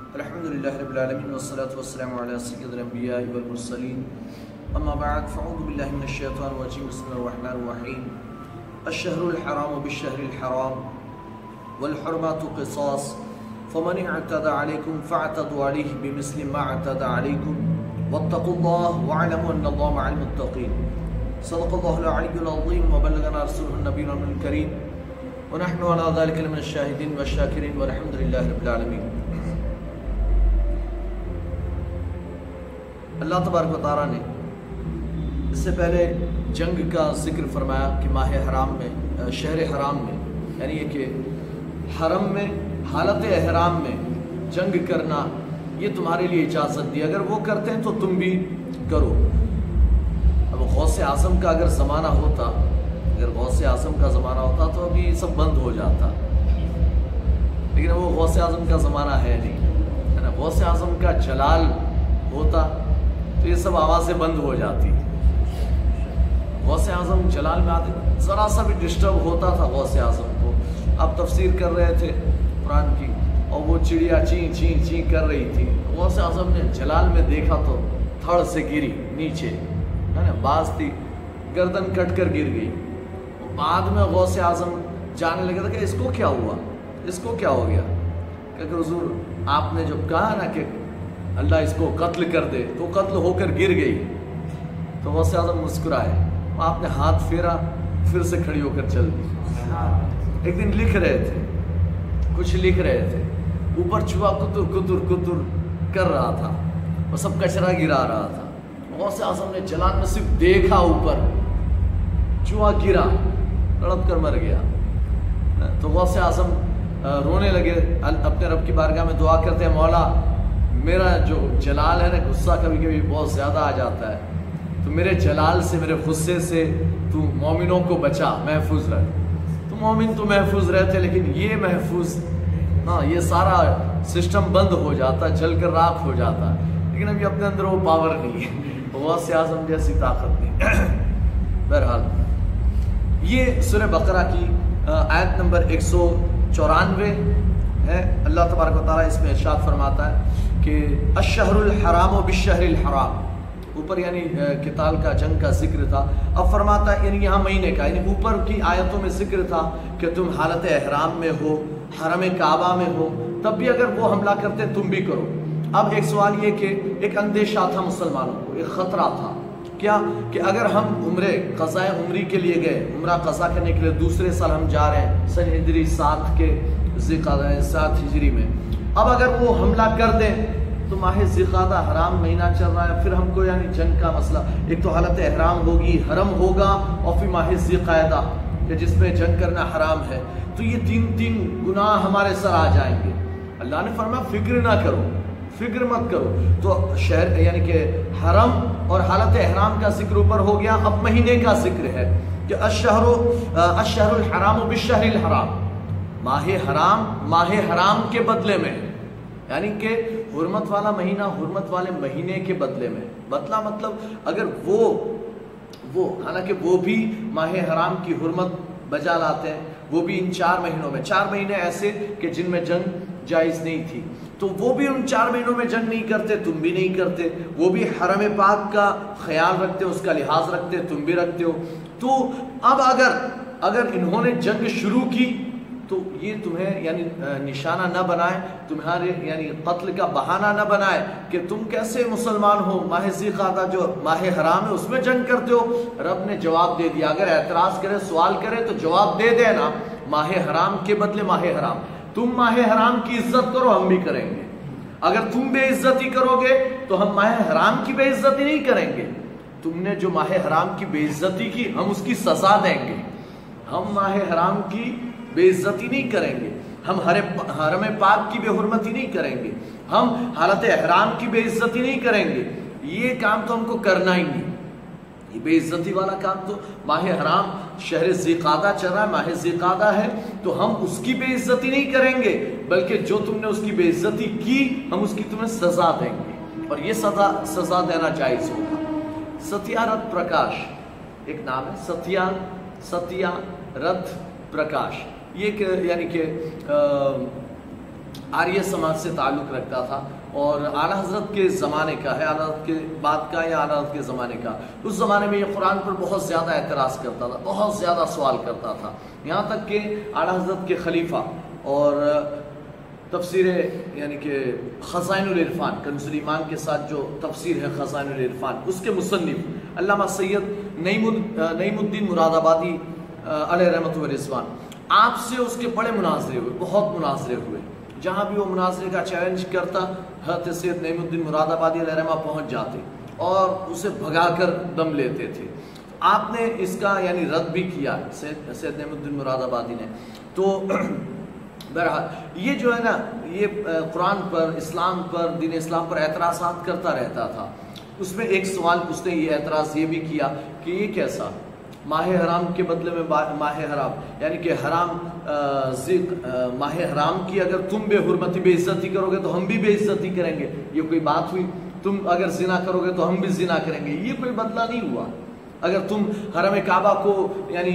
الحمدللہ رب العالمین والصلاة والسلام علی سید الانبیاء والمرسلین اما بعد فاعوذ باللہ من الشیطان الرجیم بسم اللہ الرحمن الرحیم الشہر الحرام بالشہر الحرام والحرمات قصاص فمن اعتدى علیکم فاعتدوا علیہ بمثل ما اعتدى علیکم واتقوا اللہ واعلموا ان اللہ مع المتقین صدق اللہ العلی العظیم وبلغنا رسوله النبی الکریم ونحن على ذلك من الشاهدين والشاكرين والحمد لله رب العالمين۔ اللہ تبارک و تعالیٰ نے اس سے پہلے جنگ کا ذکر فرمایا کہ ماہ حرام میں شہر حرام میں یعنی یہ کہ حرم میں حالت احرام میں جنگ کرنا یہ تمہارے لیے اجازت دی، اگر وہ کرتے ہیں تو تم بھی کرو۔ اب غوث اعظم کا اگر زمانہ ہوتا، اگر غوث اعظم کا زمانہ ہوتا تو ابھی سب بند ہو جاتا، لیکن وہ غوث اعظم کا زمانہ ہے نہیں، ہے نا۔ غوث اعظم کا جلال ہوتا تو یہ سب آوازیں بند ہو جاتی۔ غوث اعظم جلال میں آتے، ذرا سا بھی ڈسٹرب ہوتا تھا غوث اعظم کو۔ آپ تفسیر کر رہے تھے قرآن کی اور وہ چڑیا چین چین چین کر رہی تھی، غوث اعظم نے جلال میں دیکھا تو تھڑ سے گری نیچے، ہے نا، باز تھی گردن کٹ کر گر گئی۔ بعد میں غوث اعظم جانے لگا تھا کہ اس کو کیا ہوا، اس کو کیا ہو گیا، کہ حضور آپ نے جب کہا نا کہ اللہ اس کو قتل کر دے تو قتل ہو کر گر گئی، تو غوث اعظم مسکرائے، آپ نے ہاتھ پھیرا پھر سے کھڑی ہو کر چل دی۔ ایک دن لکھ رہے تھے، کچھ لکھ رہے تھے، اوپر چوہا کتر کتر کتر کر رہا تھا، وہ سب کچرا گرا رہا تھا۔ غوث اعظم نے جلال میں صرف دیکھا، اوپر چوہا گرا، تڑپ کر مر گیا۔ تو غوث اعظم رونے لگے، اپنے رب کی بارگاہ میں دعا کرتے ہیں، مولا میرا جو جلال ہے نا، غصہ کبھی کبھی بہت زیادہ آ جاتا ہے، تو میرے جلال سے، میرے غصے سے تو مومنوں کو بچا، محفوظ رکھ۔ تو مومن تو محفوظ رہتے لیکن یہ محفوظ، ہاں یہ سارا سسٹم بند ہو جاتا، جل کر راکھ ہو جاتا، لیکن ابھی اپنے اندر وہ پاور نہیں ہے، غوث اعظم جیسی طاقت نہیں۔ بہرحال یہ سورہ بقرہ کی آیت نمبر 194 ہے۔ اللہ تبارک و تعالیٰ اس میں ارشاد فرماتا ہے کہ الشہر الحرام بالشہر الحرام، اوپر یعنی قتال کا، جنگ کا ذکر تھا، اب فرماتا ہے یعنی یہاں مہینے کا، یعنی اوپر کی آیتوں میں ذکر تھا کہ تم حالت احرام میں ہو، حرم کعبہ میں ہو، تب بھی اگر وہ حملہ کرتے تم بھی کرو۔ اب ایک سوال یہ کہ ایک اندیشہ تھا مسلمانوں کو، ایک خطرہ تھا، کیا کہ اگر ہم عمرے قضاء عمری کے لیے گئے، عمرہ قضا کرنے کے لیے دوسرے سال ہم جا رہے ہیں سن ہجری 7 کے ذی-قعدہ 7 ہجری میں، اب اگر وہ حملہ کر دیں تو ماہ ذی-قعدہ حرام مہینہ چل رہا ہے، پھر ہم کو یعنی جنگ کا مسئلہ، ایک تو حالت احرام ہوگی، حرم ہوگا، اور پھر ماہ ذی-قعدہ کہ جس میں جنگ کرنا حرام ہے، تو یہ تین گناہ ہمارے سر آ جائیں گے۔ اللہ نے فرمایا فکر نہ کرو، فکر مت کرو۔ تو شہر یعنی کہ حرم اور حالت احرام کا ذکر اوپر ہو گیا، اب مہینے کا ذکر ہے کہ الشہر الحرام بالشہر الحرام، ماہ حرام کے بدلے میں، یعنی کہ حرمت والا مہینہ حرمت والے مہینے کے بدلے میں، مطلب اگر وہ حالانکہ وہ بھی ماہ حرام کی حرمت بجا لاتے ہیں، وہ بھی ان 4 مہینوں میں، 4 مہینے ایسے کہ جن میں جنگ جائز نہیں تھی، تو وہ بھی ان 4 مہینوں میں جنگ نہیں کرتے، تم بھی نہیں کرتے، وہ بھی حرم پاک کا خیال رکھتے، اس کا لحاظ رکھتے، تم بھی رکھتے ہو۔ تو اب اگر انہوں نے جنگ شروع کی تو یہ تمہیں یعنی نشانہ نہ بنائے، تمہارے یعنی قتل کا بہانہ نہ بنائے کہ تم کیسے مسلمان ہو، ماہ ذی-قعدہ جو ماہ حرام ہے اس میں جنگ کرتے ہو۔ رب نے جواب دے دیا، اگر اعتراض کرے، سوال کرے تو جواب دے دینا، ماہ حرام کے بدلے ماہ حرام، تم ماہ حرام کی عزت کرو، ہم بھی کریں گے۔ اگر تم بے عزتی کرو گے تو ہم ماہ حرام کی بے عزتی نہیں کریں گے۔ تم نے جو ماہ حرام کی بے عزتی کی، ہم اس کی سزا دیں گے۔ ہم ماہ حرام کی بے عزتی نہیں کریں گے، ہم حرم پاک کی بے حرمتی نہیں کریں گے، ہم حالت احرام کی بے عزتی نہیں کریں گے۔ یہ کام تو ہم کو کرنا ہی نہیں، یہ بے عزتی والا کام تو ماہ حرام شہر ذی-قعدہ چل رہا ہے، ماہ ذی-قعدہ ہے، تو ہم اس کی بے عزتی نہیں کریں گے، بلکہ جو تم نے اس کی بے عزتی کی ہم اس کی تمہیں سزا دیں گے، اور یہ سزا دینا جائز ہوگا۔ ستیہ رتھ پرکاش ایک نام ہے، ستیہ رتھ پرکاش، یہ یعنی کہ आर्य समाज से ताल्लुक़ रखता था और आला हज़रत के ज़माने का है, आला हज़रत के बाद का या आला हज़रत के ज़माने का। उस ज़माने में ये कुरान पर बहुत ज़्यादा एतराज़ करता था, बहुत ज़्यादा सवाल करता था, यहाँ तक कि आला हज़रत के खलीफा और तफसीर यानी कि ख़ज़ाइनुल इरफ़ान, कंज़ुल ईमान के साथ जो तफसीर है ख़ज़ाइनुल इरफ़ान, उसके मुसन्निफ़ अल्लामा सैयद नईमुद्दीन मुरादाबादी अलैहि रहमत व रिज़वान, आपसे उसके बड़े मुनाज़रे हुए, बहुत मुनाज़रे हुए। जहाँ भी वो मुनाज़रे का चैलेंज करता, हज़रत सैयद नईमुद्दीन मुरादाबादी अलैहि रहमत पहुँच जाते और उसे भगाकर दम लेते थे। आपने इसका यानी रद्द भी किया सैयद नईमुद्दीन मुरादाबादी ने। तो बहरहाल ये जो है ना, ये कुरान पर, इस्लाम पर, दीन इस्लाम पर एतराज़ात करता रहता था। उसमें एक सवाल उसने ये एतराज़ ये भी किया कि ये कैसा माह हराम के बदले में माह हराम, यानी कि हराम माह हराम की अगर तुम बेहुरमती बेइज्जती करोगे तो हम भी बेइज्जती करेंगे, ये कोई बात हुई? तुम अगर जिना करोगे तो हम भी जिना करेंगे, ये कोई बदला नहीं हुआ। अगर तुम हरम काबा को यानी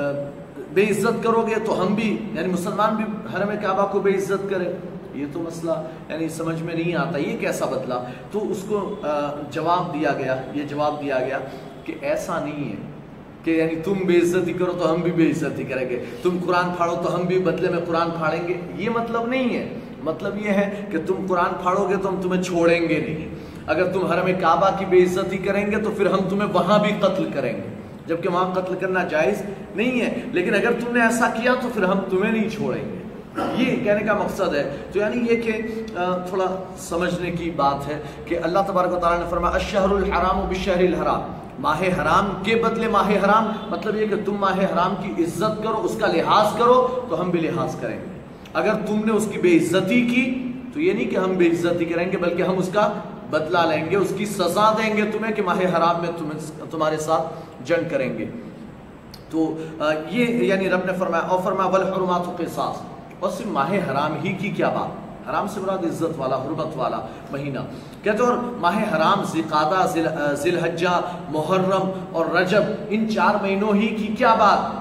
बेइज्जत करोगे तो हम भी यानी मुसलमान भी हरम काबा को बेइज्जत करें, ये तो मसला यानी समझ में नहीं आता, ये कैसा बदला? तो उसको जवाब दिया गया, ये जवाब दिया गया कि ऐसा नहीं है कि यानी तुम बेइज्जती करो तो हम भी बेइज्जती करेंगे, तुम कुरान फाड़ो तो हम भी बदले में कुरान फाड़ेंगे, ये मतलब नहीं है। मतलब ये है कि तुम कुरान फाड़ोगे तो हम तुम्हें छोड़ेंगे नहीं, अगर तुम हरम काबा की बेइज्जती करेंगे तो फिर हम तुम्हें वहां भी कत्ल करेंगे, जबकि वहां कत्ल करना जायज नहीं है, लेकिन अगर तुमने ऐसा किया तो फिर हम तुम्हें नहीं छोड़ेंगे, ये कहने का मकसद है। तो यानी ये कि थोड़ा समझने की बात है कि अल्लाह तबारक व तआला ने फरमाया अश्शहरुल हराम बिश्शहरिल हराम, माह हराम के बदले माह हराम, मतलब ये कि तुम माह हराम की इज्जत करो, उसका लिहाज करो तो हम भी लिहाज करेंगे। अगर तुमने उसकी बेइज्जती की तो ये नहीं कि हम बेइज्जती करेंगे, बल्कि हम उसका बदला लेंगे, उसकी सजा देंगे तुम्हें कि माह हराम में तुम्हारे साथ जंग करेंगे। तो ये यानी रब ने फरमाया, और फरमाया वल हुर्मातु क़िसास, और सिर्फ माह हराम ही की क्या बात, हराम से मुराद इज्जत वाला, हुर्मत वाला महीना कहते। और माह हराम ज़िलक़ादा, ज़िलहज्जा, मुहर्रम और रजब, इन 4 महीनों ही की क्या बात?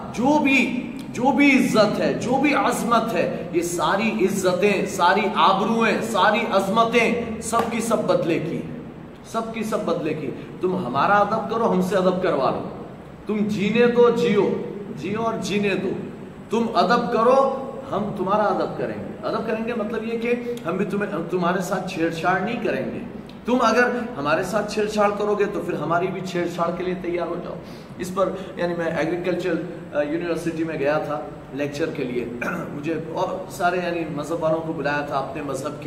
जो भी इज्जत है, जो भी अजमत है, ये सारी इज्जतें, सारी आबरूएं, सारी अजमतें सब की सब बदले की, सब की सब बदले की। तुम हमारा अदब करो, हमसे अदब करवा लो, तुम जीने दो, जियो और जीने दो, तुम अदब करो, हम तुम्हारा अदब करेंगे। अदब करेंगे मतलब ये कि हम भी तुम्हारे साथ छेड़छाड़ नहीं करेंगे, तुम अगर हमारे साथ छेड़छाड़ करोगे तो फिर हमारी भी छेड़छाड़ के लिए तैयार हो जाओ। इस पर यानी मैं एग्रीकल्चर यूनिवर्सिटी में गया था लेक्चर के लिए, मुझे और सारे यानी मज़हब वालों को बुलाया था, अपने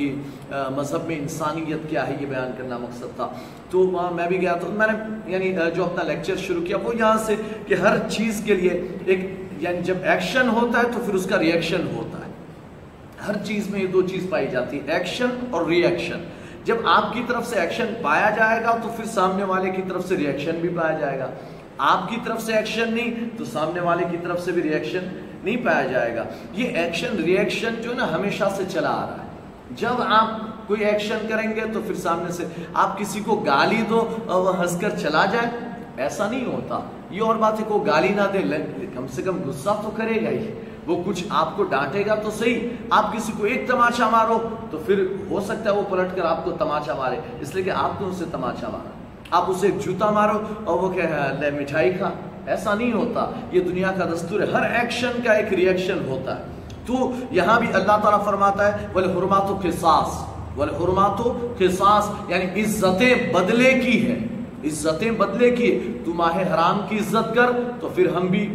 मज़हब में इंसानियत क्या है ये बयान करना मकसद था। तो वहाँ मैं भी गया, तो मैंने यानी जो अपना लेक्चर शुरू किया वो यहाँ से कि हर चीज़ के लिए एक यानी जब एक्शन होता है तो फिर उसका रिएक्शन होता है। हर चीज़ में ये 2 चीज़ पाई जाती है, एक्शन और रिएक्शन। जब आपकी तरफ से एक्शन पाया जाएगा तो फिर सामने वाले की तरफ से रिएक्शन भी पाया जाएगा, आपकी तरफ से एक्शन नहीं तो सामने वाले की तरफ से भी रिएक्शन नहीं पाया जाएगा। ये एक्शन रिएक्शन जो है ना हमेशा से चला आ रहा है। जब आप कोई एक्शन करेंगे तो फिर सामने से आप किसी को गाली दो और वह हंसकर चला जाए, ऐसा नहीं होता। ये और बात है, को गाली ना दे, कम से कम गुस्सा तो करेगा ही, वो कुछ आपको डांटेगा तो सही। आप किसी को एक तमाचा मारो तो फिर हो सकता है वो पलट कर आपको तमाचा मारे, इसलिए कि आपने उसे तमाचा मारा। आप उसे एक जूता मारो और वो कहे मिठाई खा, ऐसा नहीं होता। ये दुनिया का दस्तूर है, हर एक्शन का एक रिएक्शन होता है। तो यहाँ भी अल्लाह ताला फरमाता है वल हुर्मातु क़िसास, वल हुर्मातु क़िसास, यानी इज्जतें बदले की है, इज्जतें बदले की। तू माह हराम की इज्जत कर तो फिर हम भी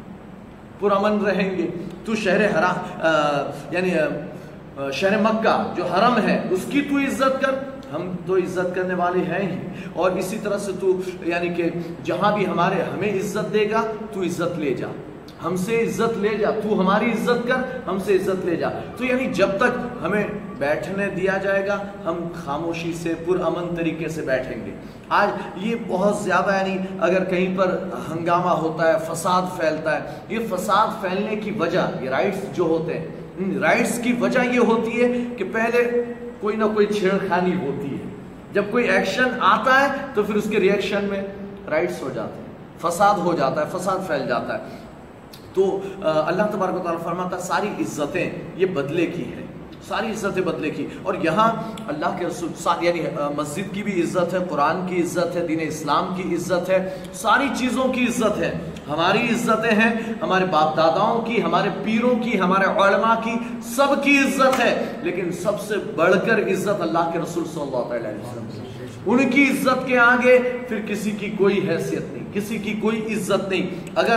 पुरअमन रहेंगे। तू शहर हराम यानी शहर मक्का जो हरम है उसकी तू इज्जत कर, हम तो इज्जत करने वाले हैं ही। और इसी तरह से तू यानी कि जहां भी हमें इज्जत देगा तू इज्जत ले जा, हमसे इज्जत ले जा, तू हमारी इज्जत कर, हमसे इज्जत ले जा। तो यानी जब तक हमें बैठने दिया जाएगा हम खामोशी से पुरअमन तरीके से बैठेंगे। आज ये बहुत ज़्यादा यानी अगर कहीं पर हंगामा होता है, फसाद फैलता है, ये फसाद फैलने की वजह, ये राइट्स जो होते हैं, इन राइट्स की वजह ये होती है कि पहले कोई ना कोई छेड़खानी होती है, जब कोई एक्शन आता है तो फिर उसके रिएक्शन में राइट्स हो जाते हैं, फसाद हो जाता है, फसाद फैल जाता है। तो अल्लाह तबारक व तआला फरमाता है सारी इज्जतें ये बदले की है, ساری عزتیں بدلے کی. اور یہاں اللہ کے رسول یعنی مسجد کی بھی عزت ہے، قرآن کی عزت ہے، دین اسلام کی عزت ہے، ساری چیزوں کی عزت ہے. ہماری عزتیں ہیں، ہمارے باپ داداؤں کی، ہمارے پیروں کی، ہمارے علماء کی، سب کی عزت ہے. لیکن سب سے بڑھ کر عزت اللہ کے رسول صلی اللہ علیہ وسلم کی. ان کی عزت کے آگے پھر کسی کی کوئی حیثیت نہیں، کسی کی کوئی عزت نہیں. اگر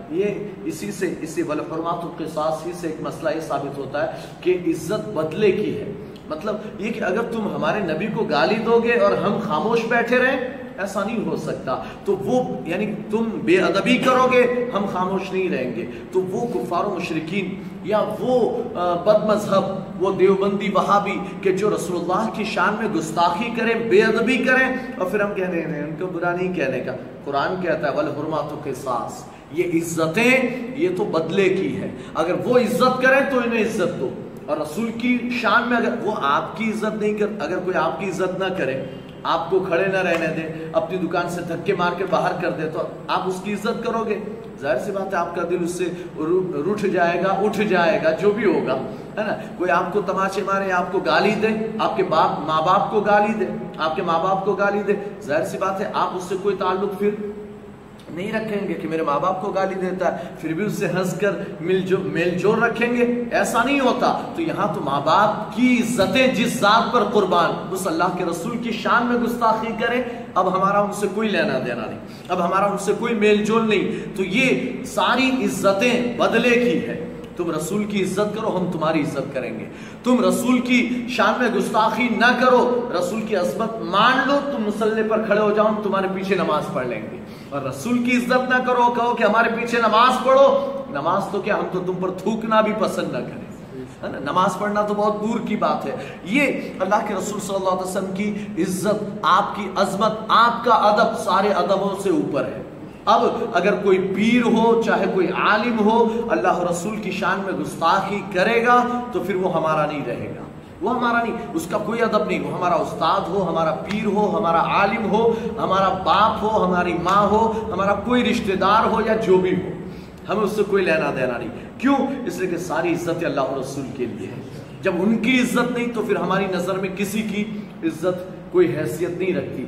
یہ اسی والحرمات القصاص ہی سے ایک مسئلہ یہ ثابت ہوتا ہے کہ عزت بدلے کی ہے. مطلب یہ کہ اگر تم ہمارے نبی کو گالی دو گے اور ہم خاموش بیٹھے رہیں، ایسا نہیں ہو سکتا. تو وہ یعنی تم بے ادبی کرو گے، ہم خاموش نہیں رہیں گے. تو وہ کفار و مشرکین یا وہ بد مذہب، وہ دیوبندی وہابی کہ جو رسول اللہ کی شان میں گستاخی کریں، بے ادبی کریں، اور پھر ہم کہہ رہے ہیں ان کو برا نہیں کہنے کا. قرآن کہتا ہے والحرمات قصاص، یہ عزتیں یہ تو بدلے کی ہے. اگر وہ عزت کریں تو انہیں عزت دو. اور رسول کی شان میں اگر وہ آپ کی عزت نہیں کر، اگر کوئی آپ کی عزت نہ کرے، آپ کو کھڑے نہ رہنے دے، اپنی دکان سے دھکے مار کے باہر کر دے، تو آپ اس کی عزت کرو گے؟ ظاہر سی بات ہے آپ کا دل اس سے روٹھ جائے گا، اٹھ جائے گا، جو بھی ہوگا، ہے نا. کوئی آپ کو تماچے مارے، آپ کو گالی دے، آپ کے ماں باپ کو گالی دے، آپ کے ماں باپ کو گالی دے، ظاہر سی بات ہے آپ اس سے کوئی تعلق پھر نہیں رکھیں گے کہ میرے ماں باپ کو گالی دیتا ہے، پھر بھی اس سے ہنس کر میل جول رکھیں گے. ایسا نہیں ہوتا. تو یہاں تو ماں باپ کی عزتیں جس ذات پر قربان، اس اللہ کے رسول کی شان میں گستاخی کرے، اب ہمارا ان سے کوئی لینا دینا نہیں، اب ہمارا ان سے کوئی میل جول نہیں. تو یہ ساری عزتیں بدلے کی ہے. تم رسول کی عزت کرو، ہم تمہاری عزت کریں گے. تم رسول کی شان میں گستاخی نہ کرو، رسول کی عظمت مان لو، تم مصلی پر کھڑے ہو جاؤ، ہم تمہارے پیچھے نماز پڑھ لیں گے. اور رسول کی عزت نہ کرو، کہو کہ ہمارے پیچھے نماز پڑھو. نماز تو کیا، ہم تو تم پر تھوکنا بھی پسند نہ کریں. نماز پڑھنا تو بہت دور کی بات ہے. یہ اللہ کے رسول صلی اللہ علیہ وسلم کی عزت، آپ کی عظمت، آپ کا ادب سارے ادبوں سے اوپر ہے. اب اگر کوئی پیر ہو، چاہے کوئی عالم ہو، اللہ رسول کی شان میں گستاخی کرے گا تو پھر وہ ہمارا نہیں رہے گا، وہ ہمارا نہیں، اس کا کوئی ادب نہیں. وہ ہمارا استاد ہو، ہمارا پیر ہو، ہمارا عالم ہو، ہمارا باپ ہو، ہماری ماں ہو، ہمارا کوئی رشتہ دار ہو یا جو بھی ہو، ہمیں اس سے کوئی لینا دینا نہیں. کیوں؟ اس لیے کہ ساری عزت اللہ رسول کے لیے ہے. جب ان کی عزت نہیں تو پھر ہماری نظر میں کسی کی عزت کوئی حیثیت نہیں رکھتی.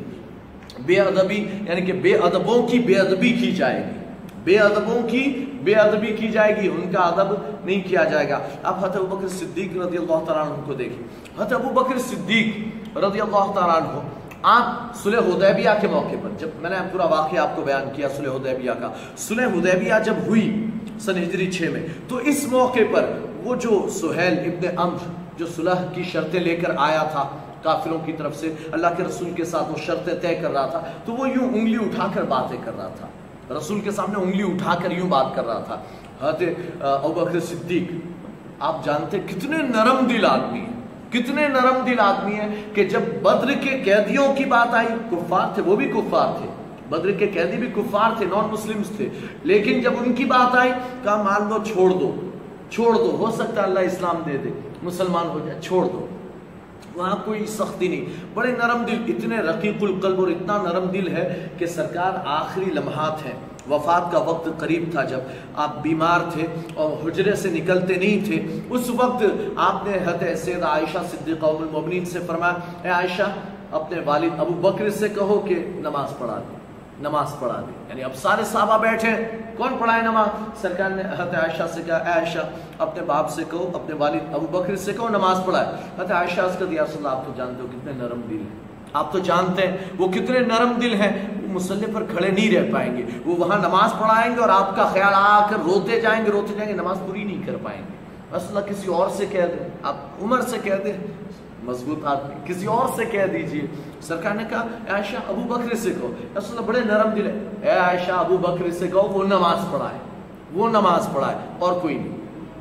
بے ادبی یعنی کہ بے ادبوں کی بے ادبی کی جائے گی، بے ادبوں کی بے ادبی کی جائے گی، ان کا ادب نہیں کیا جائے گا. آپ حضرت ابوبکر صدیق رضی اللہ تعالیٰ عنہ کو دیکھیں. حضرت ابوبکر صدیق رضی اللہ تعالیٰ عنہ، آپ صلح حدیبیہ کے موقع پر، جب میں نے پورا واقعہ آپ کو بیان کیا صلح حدیبیہ کا، صلح حدیبیہ جب ہوئی سن ہجری 6 میں، تو اس موقع پر وہ جو سہیل ابن عمرو جو صلح کی شرطیں لے کر آیا تھا کافروں کی طرف سے، اللہ کے رسول کے ساتھ وہ شرطیں طے کر رہا تھا، تو وہ یوں انگلی اٹھا کر باتیں کر رہا تھا، رسول کے سامنے انگلی اٹھا کر یوں بات کر رہا تھا. حضرت ابوبکر صدیق آپ جانتے کتنے نرم دل آدمی ہیں، کتنے نرم دل آدمی ہیں کہ جب بدر کے قیدیوں کی بات آئی، کفار تھے، وہ بھی کفار تھے، بدر کے قیدی بھی کفار تھے، نان مسلمز تھے، لیکن جب ان کی بات آئی کہا مان لو، چھوڑ دو، چھوڑ دو، ہو سکتا ہے اللہ اسلام دے دے، مسلمان ہو جائے، چھوڑ دو. وہاں کوئی سختی نہیں، بڑے نرم دل، اتنے رقیق القلب اور اتنا نرم دل ہے کہ سرکار آخری لمحات ہیں، وفات کا وقت قریب تھا، جب آپ بیمار تھے اور حجرے سے نکلتے نہیں تھے، اس وقت آپ نے حضرت سیدہ عائشہ صدیقہ ام المؤمنین سے فرمایا، اے عائشہ اپنے والد ابو بکر سے کہو کہ نماز پڑھا دے، نماز پڑھا دے. یعنی اب سارے صحابہ بیٹھے، کون پڑھائے نماز؟ سرکار نے حضرت عائشہ سے کہا، اے عائشہ اپنے باپ سے کہو، اپنے والد ابو بکر سے کہو نماز پڑھائے. حضرت عائشہ اس کا یا رسول اللہ آپ تو جانتے ہو کتنے نرم دل ہیں، آپ تو جانتے ہیں وہ کتنے نرم دل ہیں، وہ مصلی پر کھڑے نہیں رہ پائیں گے، وہ وہاں نماز پڑھائیں گے اور آپ کا خیال آ کر روتے جائیں گے، نماز پوری نہیں کر پائیں گے. رسول اللہ کسی اور سے کہہ دیں، آپ عمر سے کہہ دیں، مضبوط آدمی، کسی اور سے کہہ دیجئے. سرکار نے کہا اے عائشہ ابو بکر سے کہو. رسول اللہ بڑے نرم دل ہے، اے عائشہ ابو بکر سے کہو وہ نماز پڑھائے، وہ نماز پڑھائے، اور کوئی نہیں.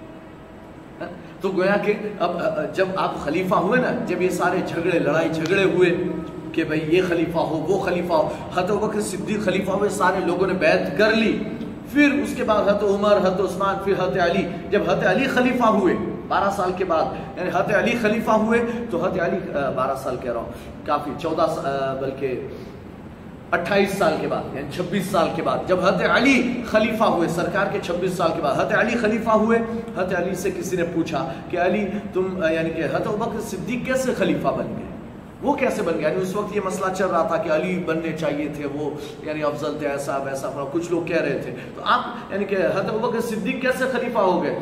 تو گویا کہ اب جب آپ خلیفہ ہوئے نا، جب یہ سارے جھگڑے، لڑائی جھگڑے ہوئے کہ بھئی یہ خلیفہ ہو، وہ خلیفہ ہو، حضرت ابوبکر صدیق خلیفہ ہوئے، سارے لوگوں نے بیعت کر لی. پھر اس کے بعد حضرت عمر، حضرت عثمان، پھر حضرت علی. جب حضرت علی خلیفہ ہوئے 12 سال کے بعد، یعنی حضرت علی خلیفہ ہوئے، تو حضرت علی 12 سال کہہ رہا ہوں، کافی 14 بلکہ 28 سال کے بعد یعنی 26 سال کے بعد جب حضرت علی خلیفہ ہوئے، سرکار کے 26 سال کے بعد حضرت علی خلیفہ ہوئے، حضرت علی سے کسی نے پوچھا کہ علی تم یعنی کہ حضرت ابوبکر صدیق کیسے خلیفہ بن گئے، وہ کیسے بن گیا؟ یعنی اس وقت یہ مسئلہ چل رہا تھا کہ علی بننے چاہیے تھے، وہ یعنی افضل تھے، ایسا ویسا، کچھ لوگ کہہ رہے تھے، تو آپ یعنی کہ حضرت ابوبکر صدیق کیسے خلیفہ ہو گئے؟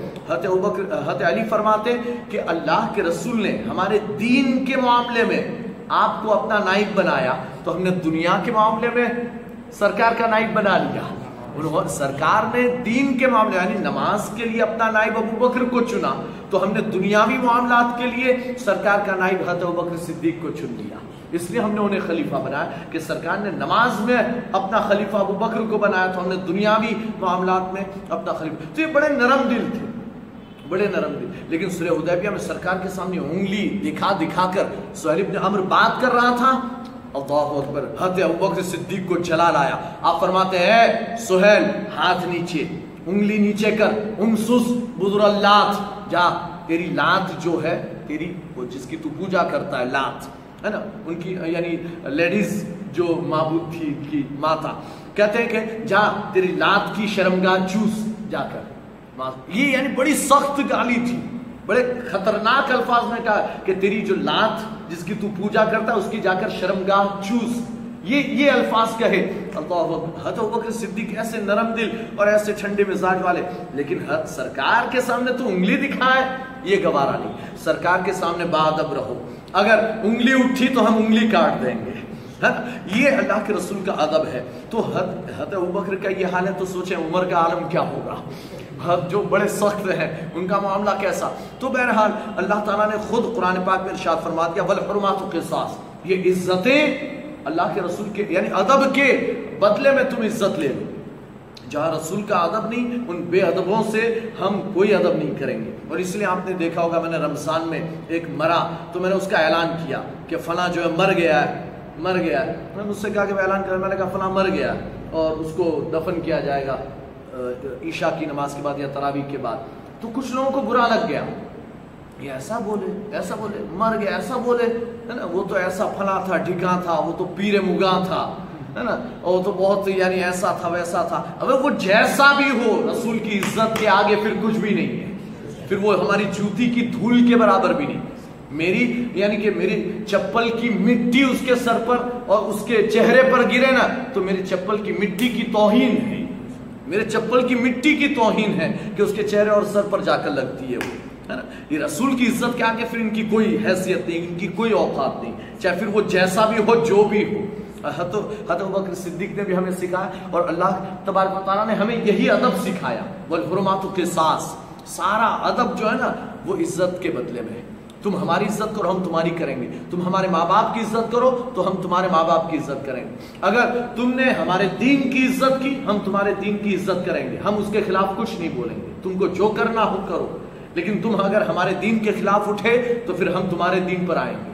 حضرت علی فرماتے کہ اللہ کے رسول نے ہمارے دین کے معاملے میں آپ کو اپنا نائب بنایا تو ہم نے دنیا کے معاملے میں سرکار کا نائب بنا لیا۔ سرکار نے دین کے معاملے یعنی نماز کے لیے اپنا نائب ابوبکر کو چنا، تو ہم نے دنیاوی معاملات کے لیے سرکار کا نائب حضرت ابوبکر صدیق کو چن لیا، اس لیے ہم نے انہیں خلیفہ بنایا کہ سرکار نے نماز میں اپنا خلیفہ ابوبکر کو بنایا، تو ہم نے دنیاوی معاملات میں اپنا خلیفہ۔ تو یہ بڑے نرم دل تھے، بڑے نرم دل، لیکن صلح حدیبیہ میں سرکار کے سامنے انگلی دکھا کر سہیل ابن عمرو بات کر رہا تھا، اللہ اکبر، حضرت ابوبکر صدیق کو جلال آیا۔ آپ فرماتے ہیں سہیل ہاتھ نیچے، انگلی نیچے کر، امسس بذر اللات، جا تیری لات جو ہے، تیری وہ جس کی تو پوجا کرتا ہے لات ہے نا، ان کی یعنی لیڈیز جو معبود تھی ان کی ماتا، کہتے ہیں کہ جا تیری لات کی شرمگاہ چوس جا کر۔ یہ یعنی بڑی سخت گالی تھی، بڑے خطرناک الفاظ میں کہا کہ تیری جو لات جس کی تو پوجا کرتا ہے اس کی جا کر شرمگاہ چوس، یہ الفاظ کہے۔ اللہ حضرت ابوبکر صدیق ایسے نرم دل اور ایسے ٹھنڈے مزاج والے، لیکن سرکار کے سامنے تو انگلی دکھائے یہ گوارا نہیں، سرکار کے سامنے باادب رہو، اگر انگلی اٹھی تو ہم انگلی کاٹ دیں گے، یہ اللہ کے رسول کا ادب ہے۔ تو حضرت ابوبکر کا یہ حال ہے تو سوچیں عمر کا عالم کیا ہوگا، جو بڑے سخت ہیں ان کا معاملہ کیسا۔ تو بہرحال اللہ تعالیٰ نے خود قرآن پاک میں ارشاد فرما دیا والحرمات قصاص، یہ عزتیں اللہ کے رسول کے یعنی ادب کے بدلے میں تم عزت لے لو، جہاں رسول کا ادب نہیں ان بے ادبوں سے ہم کوئی ادب نہیں کریں گے۔ اور اس لیے آپ نے دیکھا ہوگا میں نے رمضان میں ایک مرا تو میں نے اس کا اعلان کیا کہ فلاں جو ہے مر گیا ہے، میں نے اس سے کہا کہ میں اعلان کر، میں نے کہا فلاں مر گیا اور اس کو دفن کیا جائے گا عشاء کی نماز کے بعد یا تراویح کے بعد۔ تو کچھ لوگوں کو برا لگ گیا، یہ ایسا بولے مر گیا، ایسا بولے ہے نا، وہ تو ایسا فلاں تھا ڈھکاں تھا، وہ تو پیر مگاں تھا ہے نا، وہ تو بہت یعنی ایسا تھا ویسا تھا۔ اب وہ جیسا بھی ہو رسول کی عزت کے آگے پھر کچھ بھی نہیں ہے، پھر وہ ہماری جوتی کی دھول کے برابر بھی نہیں۔ میری یعنی کہ میری چپل کی مٹی اس کے سر پر اور اس کے چہرے پر گرے نا تو میری چپل کی مٹی کی توہین ہے، میرے چپل کی مٹی کی توہین ہے کہ اس کے چہرے اور سر پر جا کر لگتی ہے وہ ہے نا۔ یہ رسول کی عزت کے آگے پھر ان کی کوئی حیثیت نہیں، ان کی کوئی اوقات نہیں، چاہے پھر وہ جیسا بھی ہو جو بھی ہو۔ حضرت ابوبکر صدیق نے بھی ہمیں سکھایا اور اللہ تبارک و تعالیٰ نے ہمیں یہی ادب سکھایا، والحرمات قصاص، سارا ادب جو ہے نا وہ عزت کے بدلے میں ہے۔ تم ہماری عزت کرو ہم تمہاری کریں گے، تم ہمارے ماں باپ کی عزت کرو تو ہم تمہارے ماں باپ کی عزت کریں گے، اگر تم نے ہمارے دین کی عزت کی ہم تمہارے دین کی عزت کریں گے، ہم اس کے خلاف کچھ نہیں بولیں گے، تم کو جو کرنا ہو کرو، لیکن تم اگر ہمارے دین کے خلاف اٹھے تو پھر ہم تمہارے دین پر آئیں گے۔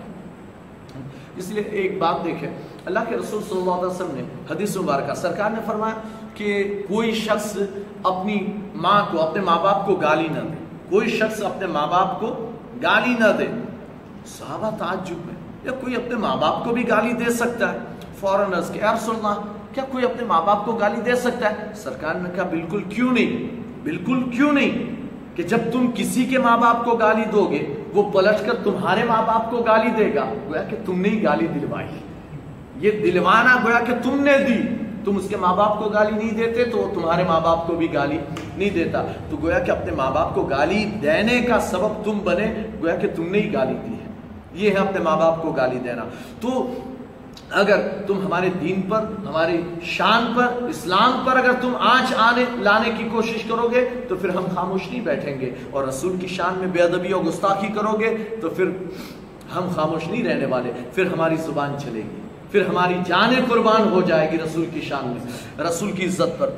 اس لیے ایک بات دیکھیں، اللہ کے رسول صلی اللہ علیہ وسلم نے حدیث مبارکہ سرکار نے فرمایا کہ کوئی شخص اپنی ماں کو اپنے ماں باپ کو گالی نہ دے، کوئی شخص اپنے ماں باپ کو گالی نہ دے۔ صحابہ تعجب میں، یا کوئی اپنے ماں باپ کو بھی گالی دے سکتا ہے؟ فوراً عرض کیا یا رسول اللہ کیا کوئی اپنے ماں باپ کو گالی دے سکتا ہے؟ سرکار نے کہا بالکل کیوں نہیں، بالکل کیوں نہیں، کہ جب تم کسی کے ماں باپ کو گالی دو گے وہ پلٹ کر تمہارے ماں باپ کو گالی دے گا، گویا کہ تم نے ہی گالی دلوائی، یہ دلوانا گویا کہ تم نے دی۔ تم اس کے ماں باپ کو گالی نہیں دیتے تو وہ تمہارے ماں باپ کو بھی گالی نہیں دیتا، تو گویا کہ اپنے ماں باپ کو گالی دینے کا سبب تم بنے، گویا کہ تم نے ہی گالی دی ہے، یہ ہے اپنے ماں باپ کو گالی دینا۔ تو اگر تم ہمارے دین پر، ہماری شان پر، اسلام پر اگر تم آنچ لانے کی کوشش کرو گے تو پھر ہم خاموش نہیں بیٹھیں گے، اور رسول کی شان میں بے ادبی اور گستاخی کرو گے تو پھر ہم خاموش نہیں رہنے والے، پھر ہماری زبان چلے گی، پھر ہماری جانیں قربان ہو جائے گی رسول کی شان میں، رسول کی عزت پر۔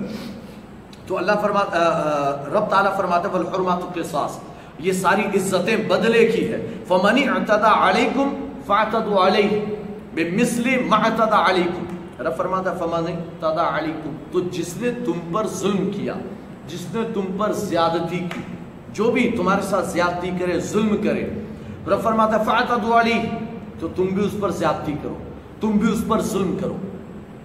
تو اللہ رب تعالیٰ فرماتے ہیں والحرمات قصاص، یہ ساری عزتیں بدلے کی ہے۔ فمن اعتدى علیکم فاعتدوا علیہ بمثل ما اعتدى علیکم، رب فرماتا ہے فمن اعتدى علیکم، تو جس نے تم پر ظلم کیا، جس نے تم پر زیادتی کی، جو بھی تمہارے ساتھ زیادتی کرے، ظلم کرے، رب فرماتا ہے فاعتدوا علیہ، تو تم بھی اس پر زیادتی کرو، تم بھی اس پر ظلم کرو۔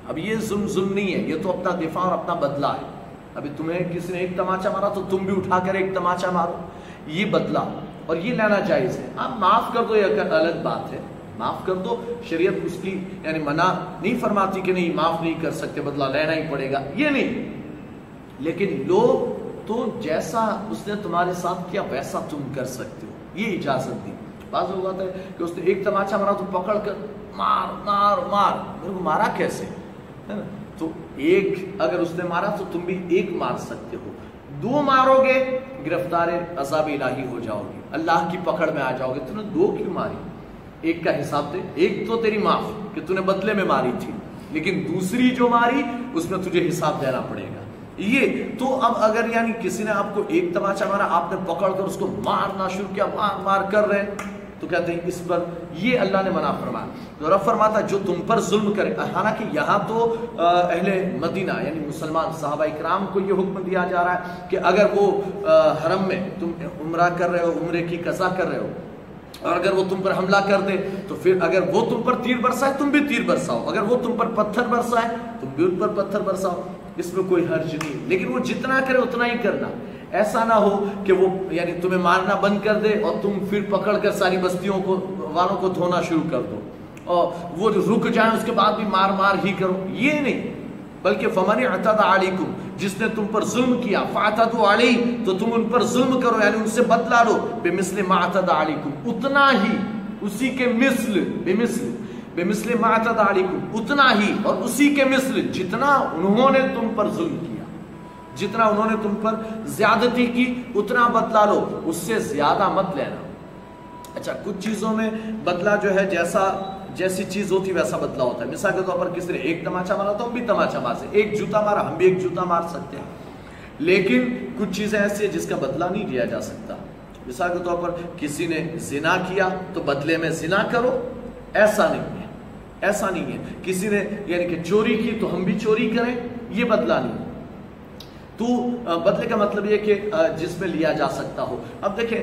اب یہ ظلم نہیں ہے، یہ تو اپنا دفاع اور اپنا بدلہ ہے. ابھی تمہیں کسی نے ایک تماچا مارا تو تم بھی اٹھا کر ایک تماچا مارو، یہ بدلہ اور یہ لینا جائز ہے. آپ معاف کر دو یہ الگ بات ہے، معاف کر دو، شریعت اس کی یعنی منع نہیں فرماتی کہ نہیں معاف نہیں کر سکتے، بدلہ لینا ہی پڑے گا، یہ نہیں. لیکن لوگ تو جیسا اس نے تمہارے ساتھ کیا ویسا تم کر سکتے ہو، یہ اجازت دی. بعض لوگ آتا ہے کہ اس نے ایک تماچا مارا تو پکڑ کر مار مار مار، میرے کو مارا کیسے ہے نا؟ تو ایک اگر اس نے مارا تو تم بھی ایک مار سکتے ہو. 2 مارو گے گرفتار عذاب الہی ہو جاؤ گے، اللہ کی پکڑ میں آ جاؤ گے. تم نے 2 کیوں ماری؟ ایک کا حساب دے، ایک تو تیری معاف کہ تو نے بدلے میں ماری تھی، لیکن دوسری جو ماری اس میں تجھے حساب دینا پڑے گا. یہ تو اب اگر یعنی کسی نے آپ کو ایک تماچا مارا، آپ نے پکڑ کر اس کو مارنا شروع کیا، مار مار کر رہے تو کہتے ہیں اس پر یہ اللہ نے منع فرمایا. تو رب فرماتا جو تم پر ظلم کرے، حالانکہ یہاں تو اہل مدینہ یعنی مسلمان صحابہ اکرام کو یہ حکم دیا جا رہا ہے کہ اگر وہ حرم میں تم عمرہ کر رہے ہو، عمرے کی قضا کر رہے ہو، اور اگر وہ تم پر حملہ کر دے تو پھر اگر وہ تم پر تیر برسائے تم بھی تیر برساؤ، اگر وہ تم پر پتھر برسائے تم بھی ان پر پتھر برساؤ، اس میں کوئی حرج نہیں. لیکن وہ جتنا کرے اتنا ہی کرنا. ایسا نہ ہو کہ وہ یعنی تمہیں مارنا بند کر دے اور تم پھر پکڑ کر ساری بستیوں کو والوں کو دھونا شروع کر دو اور وہ رک جائیں اس کے بعد بھی مار مار ہی کرو، یہ نہیں. بلکہ فمن اعتدى علیکم، جس نے تم پر ظلم کیا، فاعتدوا علیہ، تو تم ان پر ظلم کرو یعنی ان سے بدلہ لو. بمثل ما اعتدى علیکم، اتنا ہی، اسی کے مثل، بمثل ما اعتدى علیکم، اتنا ہی اور اسی کے مثل جتنا انہوں نے تم پر ظلم کیا، جتنا انہوں نے تم پر زیادتی کی اتنا بدلہ لو، اس سے زیادہ مت لینا. اچھا کچھ چیزوں میں بدلہ جو ہے جیسی چیز ہوتی ویسا بدلہ ہوتا ہے. مثال کے طور پر کسی نے ایک تماچا مارا تو ہم بھی تماچا مار سکتے، ایک جوتا مارا ہم بھی ایک جوتا مار سکتے ہیں. لیکن کچھ چیزیں ایسی ہیں جس کا بدلہ نہیں لیا جا سکتا. مثال کے طور پر کسی نے زنا کیا تو بدلے میں زنا کرو، ایسا نہیں ہے، ایسا نہیں ہے. کسی نے یعنی کہ چوری کی تو ہم بھی چوری کریں، یہ بدلہ نہیں. تو بدلے کا مطلب یہ کہ جس میں لیا جا سکتا ہو. اب دیکھیں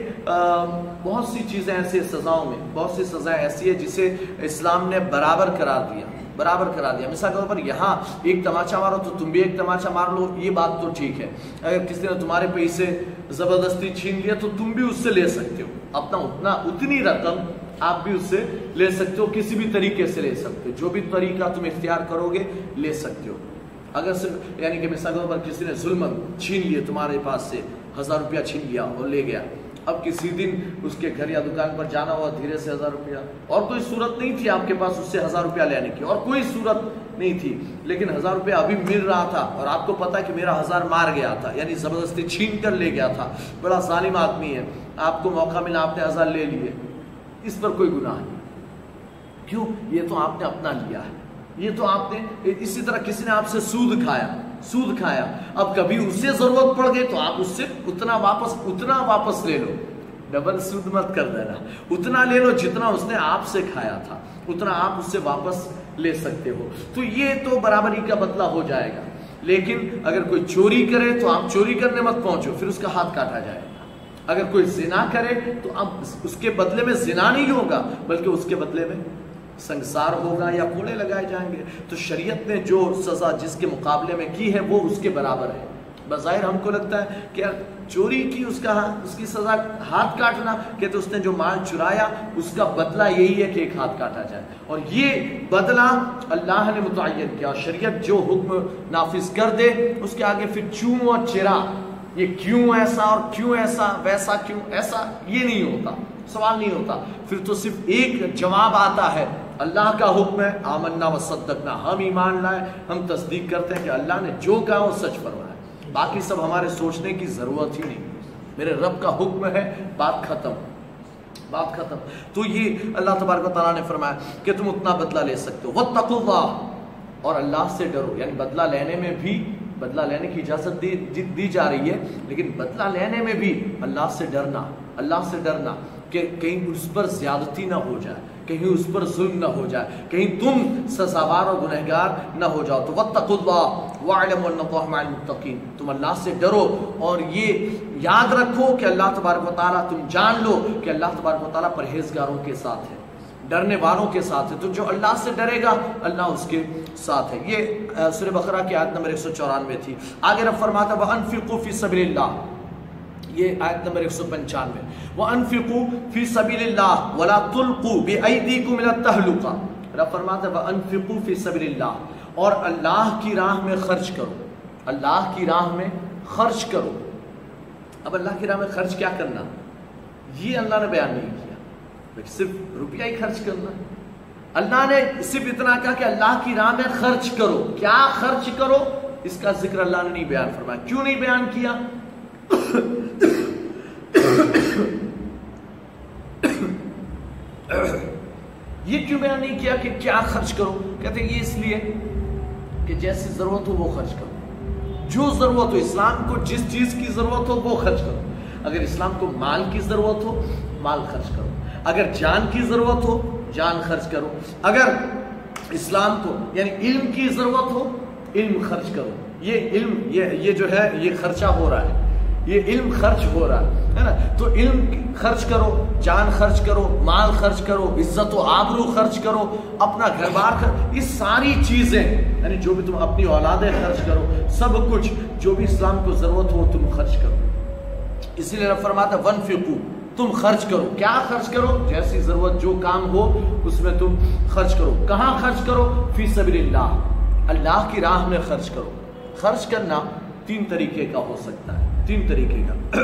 بہت سی چیزیں ایسی سزاؤں میں، بہت سی سزائیں ایسی ہے جسے اسلام نے برابر قرار دیا، برابر کرا دیا. مثال کے طور پر یہاں ایک تماچا مارو تو تم بھی ایک تماچا مار لو، یہ بات تو ٹھیک ہے. اگر کسی نے تمہارے پیسے زبردستی چھین لیا تو تم بھی اس سے لے سکتے ہو، اپنا اتنی رقم آپ بھی اس سے لے سکتے ہو، کسی بھی طریقے سے لے سکتے ہو، جو بھی طریقہ تم اختیار کرو گے لے سکتے ہو. اگر صرف یعنی کہ مثال کے طور پر کسی نے ظلم چھین لیے تمہارے پاس سے 1000 روپیہ چھین لیا اور لے گیا، اب کسی دن اس کے گھر یا دکان پر جانا ہوا، دھیرے سے 1000 روپیہ، اور کوئی صورت نہیں تھی آپ کے پاس اس سے 1000 روپیہ لینے کی، اور کوئی صورت نہیں تھی، لیکن 1000 روپیہ ابھی مل رہا تھا اور آپ کو پتا کہ میرا 1000 مار گیا تھا، یعنی زبردستی چھین کر لے گیا تھا، بڑا ظالم آدمی ہے، آپ کو موقع ملا آپ نے 1000 لے لیے، اس پر کوئی گناہ نہیں. کیوں؟ یہ تو آپ نے اپنا لیا ہے، یہ تو آپ نے. اسی طرح کسی نے آپ سے سود کھایا، اب کبھی اس سے ضرورت پڑ گئی تو آپ اس سے اتنا واپس لے لو، ڈبل سود مت کر دینا، اتنا لے لو جتنا اس نے آپ سے کھایا تھا، اتنا آپ اس سے واپس لے سکتے ہو. تو یہ تو برابری کا بدلہ ہو جائے گا. لیکن اگر کوئی چوری کرے تو آپ چوری کرنے مت پہنچو، پھر اس کا ہاتھ کاٹا جائے گا. اگر کوئی زنا کرے تو اب اس کے بدلے میں زنا نہیں ہوگا، بلکہ اس کے بدلے میں سنگسار ہوگا یا کوڑے لگائے جائیں گے. تو شریعت نے جو سزا جس کے مقابلے میں کی ہے وہ اس کے برابر ہے. بظاہر ہم کو لگتا ہے کہ چوری کی اس کی سزا ہاتھ کاٹنا، کہتے اس نے جو مال چرایا اس کا بدلہ یہی ہے کہ ایک ہاتھ کاٹا جائے، اور یہ بدلہ اللہ نے متعین کیا. اور شریعت جو حکم نافذ کر دے اس کے آگے پھر چوں اور چرا، یہ کیوں ایسا اور کیوں ایسا، ویسا کیوں ایسا، یہ نہیں ہوتا، سوال نہیں ہوتا. پھر تو صرف ایک جواب آتا ہے، اللہ کا حکم ہے آمنا وصدقنا، ہم ایمان لائے، ہم تصدیق کرتے ہیں کہ اللہ نے جو کہا وہ سچ فرمایا، باقی سب ہمارے سوچنے کی ضرورت ہی نہیں. میرے رب کا حکم ہے، بات ختم. تو یہ اللہ تبارک و تعالیٰ نے فرمایا کہ تم اتنا بدلہ لے سکتے ہو. واتقوا اللہ، اور اللہ سے ڈرو. یعنی بدلہ لینے میں بھی، بدلہ لینے کی اجازت دی جا رہی ہے، لیکن بدلہ لینے میں بھی اللہ سے ڈرنا کہ کہیں اس پر زیادتی نہ ہو جائے، کہیں اس پر ظلم نہ ہو جائے، کہیں تم سزاوار اور گنہگار نہ ہو جاؤ. تو واتقوا اللہ واعلموا ان اللہ مع المتقین، تم اللہ سے ڈرو اور یہ یاد رکھو کہ اللہ تبارک و تعالیٰ، تم جان لو کہ اللہ تبارک و تعالیٰ پرہیزگاروں کے ساتھ ہے. ڈرنے والوں کے ساتھ ہے. تو جو اللہ سے ڈرے گا اللہ اس کے ساتھ ہے. یہ سورہ بقرہ کی آیت نمبر 194 تھی. آگے رب فرماتا وَأَنفِقُوا فِي سَبِيلِ اللَّهِ، یہ آیت نمبر 195. وَأَنفِقُوا فِي سَبِيلِ اللَّهِ وَلَا تُلْقُوا بِأَيْدِيكُمْ إِلَى التَّهْلُكَةِ. رب فرماتا وَأَنفِقُوا فِي سَبِيلِ اللَّهِ، اور اللہ کی راہ میں خرچ کرو، اللہ کی راہ میں خرچ کرو. اب اللہ کی راہ میں خرچ کیا کرنا یہ اللہ نے بیان نہیں کیا، صرف روپیہ ہی خرچ کرنا. اللہ نے صرف اتنا کہا کہ اللہ کی راہ میں خرچ کرو. کیا خرچ کرو اس کا ذکر اللہ نے نہیں بیان فرمایا. کیوں نہیں بیان کیا؟ یہ کیوں بیان نہیں کیا کہ کیا خرچ کرو؟ کہتے ہیں یہ اس لیے کہ جیسی ضرورت ہو وہ خرچ کرو. جو ضرورت ہو، اسلام کو جس چیز کی ضرورت ہو وہ خرچ کرو. اگر اسلام کو مال کی ضرورت ہو مال خرچ کرو، اگر جان کی ضرورت ہو جان خرچ کرو، اگر اسلام کو یعنی علم کی ضرورت ہو علم خرچ کرو. یہ علم یہ جو ہے یہ خرچہ ہو رہا ہے، یہ علم خرچ ہو رہا ہے نا. تو علم خرچ کرو، جان خرچ کرو، مال خرچ کرو، عزت و آبرو خرچ کرو، اپنا گھر بار یہ ساری چیزیں یعنی جو بھی تم اپنی اولادیں خرچ کرو، سب کچھ جو بھی اسلام کو ضرورت ہو تم خرچ کرو. اسی لیے رب فرماتا وَانفِقُوا، تم خرچ کرو. کیا خرچ کرو؟ جیسی ضرورت جو کام ہو اس میں تم خرچ کرو. کہاں خرچ کرو؟ فی سبیل اللہ، اللہ کی راہ میں خرچ کرو. خرچ کرنا 3 طریقے کا ہو سکتا ہے، 3 طریقے کا.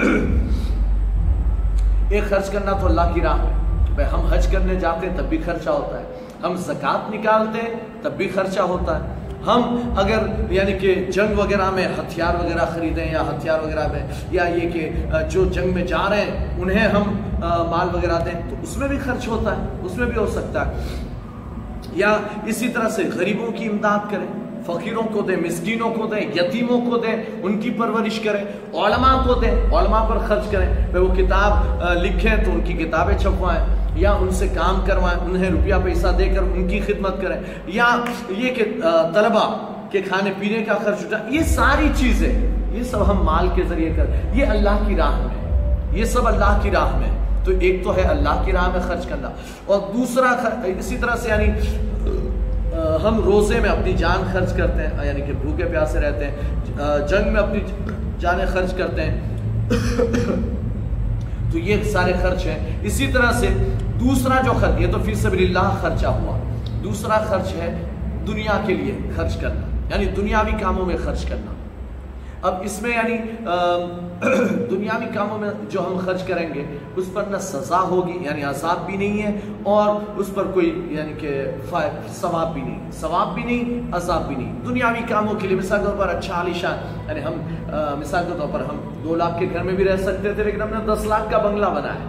ایک خرچ کرنا تو اللہ کی راہ میں، ہم حج کرنے جاتے ہیں تب بھی خرچہ ہوتا ہے، ہم زکوٰۃ نکالتے ہیں تب بھی خرچہ ہوتا ہے، ہم اگر یعنی کہ جنگ وغیرہ میں ہتھیار وغیرہ خریدیں یا ہتھیار وغیرہ میں یا یہ کہ جو جنگ میں جا رہے ہیں انہیں ہم مال وغیرہ دیں تو اس میں بھی خرچ ہوتا ہے، اس میں بھی ہو سکتا ہے. یا اسی طرح سے غریبوں کی امداد کریں، فقیروں کو دیں، مسکینوں کو دیں، یتیموں کو دیں، ان کی پرورش کریں. علماء کو دیں، علماء پر خرچ کریں، وہ کتاب لکھیں تو ان کی کتابیں چھپوائیں یا ان سے کام کروائیں، انہیں روپیہ پیسہ دے کر ان کی خدمت کریں. یا یہ کہ طلبہ کے کھانے پینے کا خرچ اٹھائیں. یہ ساری چیزیں یہ سب ہم مال کے ذریعے کریں، یہ اللہ کی راہ میں، یہ سب اللہ کی راہ میں. تو ایک تو ہے اللہ کی راہ میں خرچ کرنا، اور دوسرا اسی طرح سے یعنی ہم روزے میں اپنی جان خرچ کرتے ہیں یعنی کہ بھوکے پیاسے رہتے ہیں، جنگ میں اپنی جانیں خرچ کرتے ہیں، تو یہ سارے خرچ ہیں. اسی طرح سے دوسرا جو خرچ، یہ تو فی سبیل اللہ خرچہ ہوا. دوسرا خرچ ہے دنیا کے لیے خرچ کرنا، یعنی دنیاوی کاموں میں خرچ کرنا. اب اس میں یعنی دنیاوی کاموں میں جو ہم خرچ کریں گے اس پر نہ سزا ہوگی یعنی عذاب بھی نہیں ہے، اور اس پر کوئی یعنی کہ ثواب بھی نہیں، ثواب بھی نہیں، عذاب بھی نہیں. دنیاوی کاموں کے لیے مثال کے طور پر اچھا عالیشان یعنی ہم مثال کے طور پر ہم 2 لاکھ کے گھر میں بھی رہ سکتے تھے لیکن ہم نے 10 لاکھ کا بنگلہ بنایا.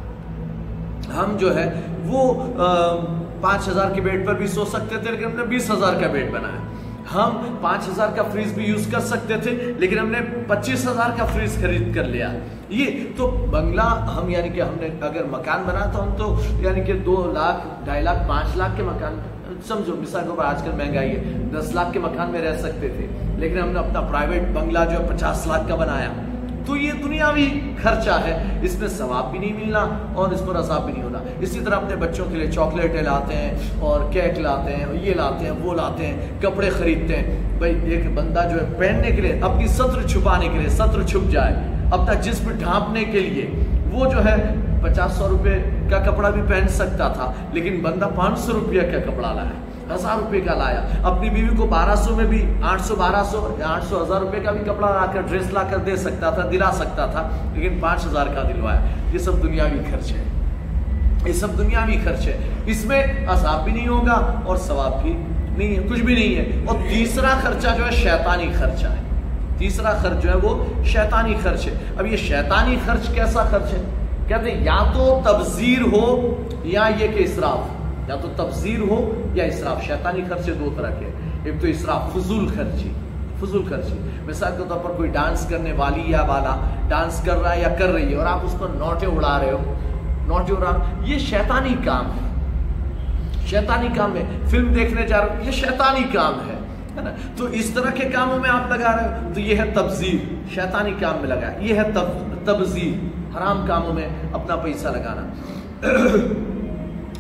ہم جو ہے وہ 5,000 کے بیڈ پر بھی سو سکتے تھے لیکن ہم نے 20,000 کا بیڈ بنایا. ہم 5,000 کا فریز بھی یوز کر سکتے تھے لیکن ہم نے 25,000 کا فریز خرید کر لیا. یہ تو بنگلہ ہم یعنی کہ ہم نے اگر مکان بنا تو ہم تو یعنی کہ 2 لاکھ 2.5 لاکھ 5 لاکھ کے مکان سمجھو مثال کے آج کل مہنگائی ہے 10 لاکھ کے مکان میں رہ سکتے تھے لیکن ہم نے اپنا پرائیویٹ بنگلہ جو ہے 50 لاکھ کا بنایا. تو یہ دنیاوی خرچہ ہے، اس میں ثواب بھی نہیں ملنا اور اس پر عذاب بھی نہیں ہونا. اسی طرح اپنے بچوں کے لیے چاکلیٹیں لاتے ہیں اور کیک لاتے ہیں، یہ لاتے ہیں وہ لاتے ہیں، کپڑے خریدتے ہیں. بھائی ایک بندہ جو ہے پہننے کے لیے اپنی سطر چھپانے کے لیے سطر چھپ جائے، اپنا جسم ڈھانپنے کے لیے وہ جو ہے 50-100 روپے کا کپڑا بھی پہن سکتا تھا لیکن بندہ 500 روپیہ کا کپڑا لایا، 1000 روپے کا لایا. اپنی بیوی کو 1200 میں بھی 800-1200-800-1000 روپے کا بھی کپڑا لا کر ڈریس لا کر دے سکتا تھا، دلا سکتا تھا لیکن 5000 کا دلوایا. یہ سب دنیاوی خرچ ہے، یہ سب دنیاوی خرچ ہے. اس میں عذاب بھی نہیں ہوگا اور ثواب بھی نہیں ہے، کچھ بھی نہیں ہے. اور تیسرا خرچہ جو ہے شیطانی خرچہ ہے. تیسرا خرچ جو ہے وہ شیطانی خرچ ہے. اب یہ شیطانی خرچ کیسا خرچ ہے؟ کہتے ہیں یا تو تبذیر ہو یا یہ کہ اسراف، یا تو تبذیر ہو یا اسراف. شیطانی خرچے 2 طرح کے، ایک تو اسراف فضول خرچی، فضول خرچی. مثال کے طور پر کوئی ڈانس کرنے والی یا والا ڈانس کر رہا ہے یا کر رہی ہے اور آپ اس پر نوٹیں اڑا رہے ہو، نوٹیں اڑا، یہ شیطانی کام ہے. شیطانی کام ہے. فلم دیکھنے جا رہے ہو، یہ شیطانی کام ہے نا. تو اس طرح کے کاموں میں آپ لگا رہے ہو تو یہ ہے تبذیر، شیطانی کام میں لگا. یہ ہے تبذیر، حرام کاموں میں اپنا پیسہ لگانا.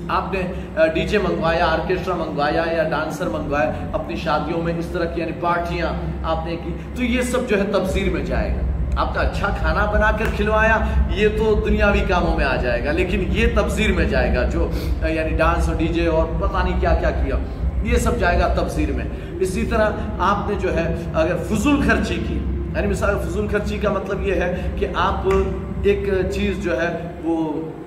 آپ نے ڈی جے منگوایا، آرکیسٹرا منگوایا یا ڈانسر منگوایا اپنی شادیوں میں، اس طرح کی یعنی پارٹیاں آپ نے کی، تو یہ سب جو ہے تبذیر میں جائے گا۔ آپ نے اچھا کھانا بنا کر کھلوایا، یہ تو دنیاوی کاموں میں آ جائے گا، لیکن یہ تبذیر میں جائے گا، جو یعنی ڈانس اور ڈی جے اور پتہ نہیں کیا کیا کیا، یہ سب جائے گا تبذیر میں۔ اسی طرح آپ نے جو ہے اگر فضول خرچی کی، یعنی مثال فضول خرچی کا مطلب یہ ہے کہ آپ ایک چیز جو ہے وہ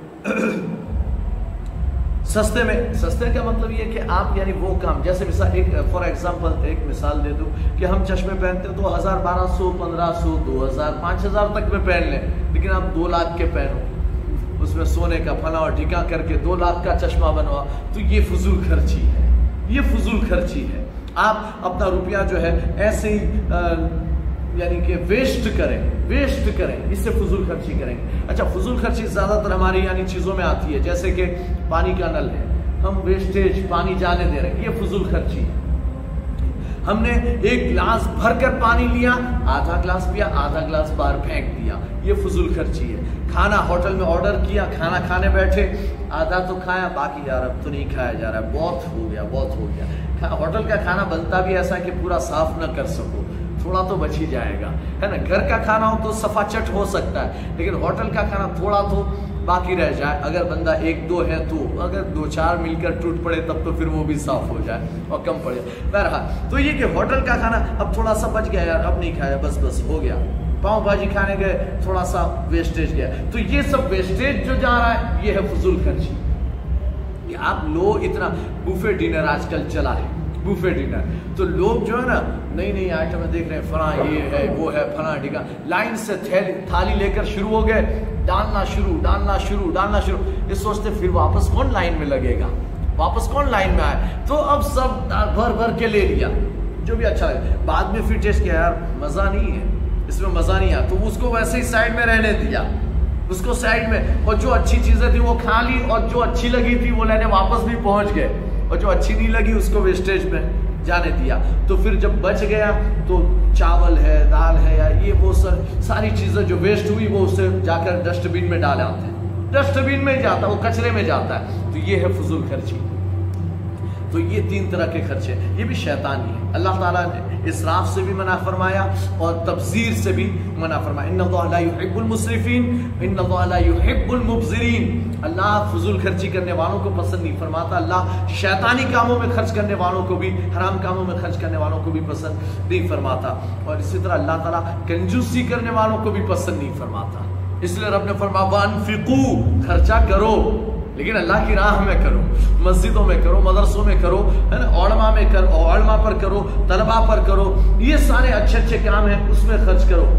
سستے کا مطلب یہ کہ آپ یعنی وہ کام، جیسے مثال ایک فار ایگزامپل ایک مثال دے دوں کہ ہم چشمے پہنتے ہیں تو 1000 1200 1500 2000 5000 تک میں پہن لیں، لیکن آپ 2 لاکھ کے پہنو، اس میں سونے کا پھنا اور ٹھیکا کر کے 2 لاکھ کا چشمہ بنوا، تو یہ فضول خرچی ہے، یہ فضول خرچی ہے۔ آپ اپنا روپیہ جو ہے ایسے ہی یعنی کہ ویسٹ کریں، اس سے فضول خرچی کریں گے۔ اچھا فضول خرچی زیادہ تر ہماری یعنی چیزوں میں آتی ہے، جیسے کہ پانی کا نل ہے، ہم ویسٹیج پانی جانے دے رہے ہیں، یہ فضول خرچی ہے۔ ہم نے ایک گلاس بھر کر پانی لیا، آدھا گلاس پیا، آدھا گلاس باہر پھینک دیا، یہ فضول خرچی ہے۔ کھانا ہوٹل میں آرڈر کیا، کھانا کھانے بیٹھے، آدھا تو کھایا، باقی یار اب تو نہیں کھایا جا رہا ہے، بہت ہو گیا۔ ہوٹل کا کھانا بنتا بھی ایسا کہ پورا صاف نہ کر سکو، تھوڑا تو بچ ہی جائے گا، ہے نا۔ گھر کا کھانا ہو تو صفا چٹ ہو سکتا ہے، لیکن ہوٹل کا کھانا تھوڑا تو باقی رہ جائے، اگر بندہ 1-2 ہے تو، اگر 2-4 مل کر ٹوٹ پڑے تب تو پھر وہ بھی صاف ہو جائے اور کم پڑے۔ بہرحال تو یہ کہ ہوٹل کا کھانا اب تھوڑا سا بچ گیا یار، اب نہیں کھایا، بس ہو گیا۔ پاؤ بھاجی کھانے گئے، تھوڑا سا ویسٹیج گیا، تو یہ سب ویسٹیج جو جا رہا ہے یہ ہے فضول خرچی۔ کہ آپ لوگ اتنا بوفے ڈنر آج کل چلا ہے، بوفے ڈنر، تو لوگ جو ہے نا نئی آئٹمیں دیکھ رہے ہیں، فلاں یہ ہے وہ ہے فلاں ڈھیکا، لائن سے تھالی لے کر شروع ہو گئے، ڈالنا شروع، یہ سوچتے پھر واپس کون لائن میں لگے گا، واپس کون لائن میں آئے، تو اب سب بھر کے لے لیا جو بھی اچھا لگے، بعد میں پھر ٹیسٹ کیا یار مزہ نہیں ہے، اس میں مزہ نہیں آیا، تو اس کو ویسے ہی سائڈ میں رہنے دیا، اس کو سائڈ میں، اور جو اچھی چیزیں تھی وہ کھا لی، اور جو اچھی لگی تھی وہ لینے واپس بھی پہنچ گئے، اور جو اچھی نہیں لگی اس کو ویسٹیج میں جانے دیا۔ تو پھر جب بچ گیا تو چاول ہے، دال ہے، یا یہ وہ ساری چیزیں جو ویسٹ ہوئی وہ اسے جا کر ڈسٹ بین میں ڈال آتے ہیں، ڈسٹ بین میں جاتا ہے، وہ کچرے میں جاتا ہے، تو یہ ہے فضول خرچی۔ تو یہ 3 طرح کے خرچے، یہ بھی شیطانی ہے۔ اللہ تعالیٰ نے اسراف سے بھی منع فرمایا اور تبذیر سے بھی منع فرمایا۔ ان اللہ لا يحب المسرفین، ان اللہ لا يحب المبذرین۔ اللہ فضول خرچی کرنے والوں کو پسند نہیں فرماتا، اللہ شیطانی کاموں میں خرچ کرنے والوں کو بھی، حرام کاموں میں خرچ کرنے والوں کو بھی پسند نہیں فرماتا، اور اسی طرح اللہ تعالیٰ کنجوسی کرنے والوں کو بھی پسند نہیں فرماتا۔ اس لیے رب نے فرمایا وَأَنفِقُوا، خرچہ کرو، لیکن اللہ کی راہ میں کرو، مسجدوں میں کرو، مدرسوں میں کرو، ہے نا، علماء میں کرو، علماء پر کرو، طلباء پر کرو، یہ سارے اچھے کام ہیں، اس میں خرچ کرو۔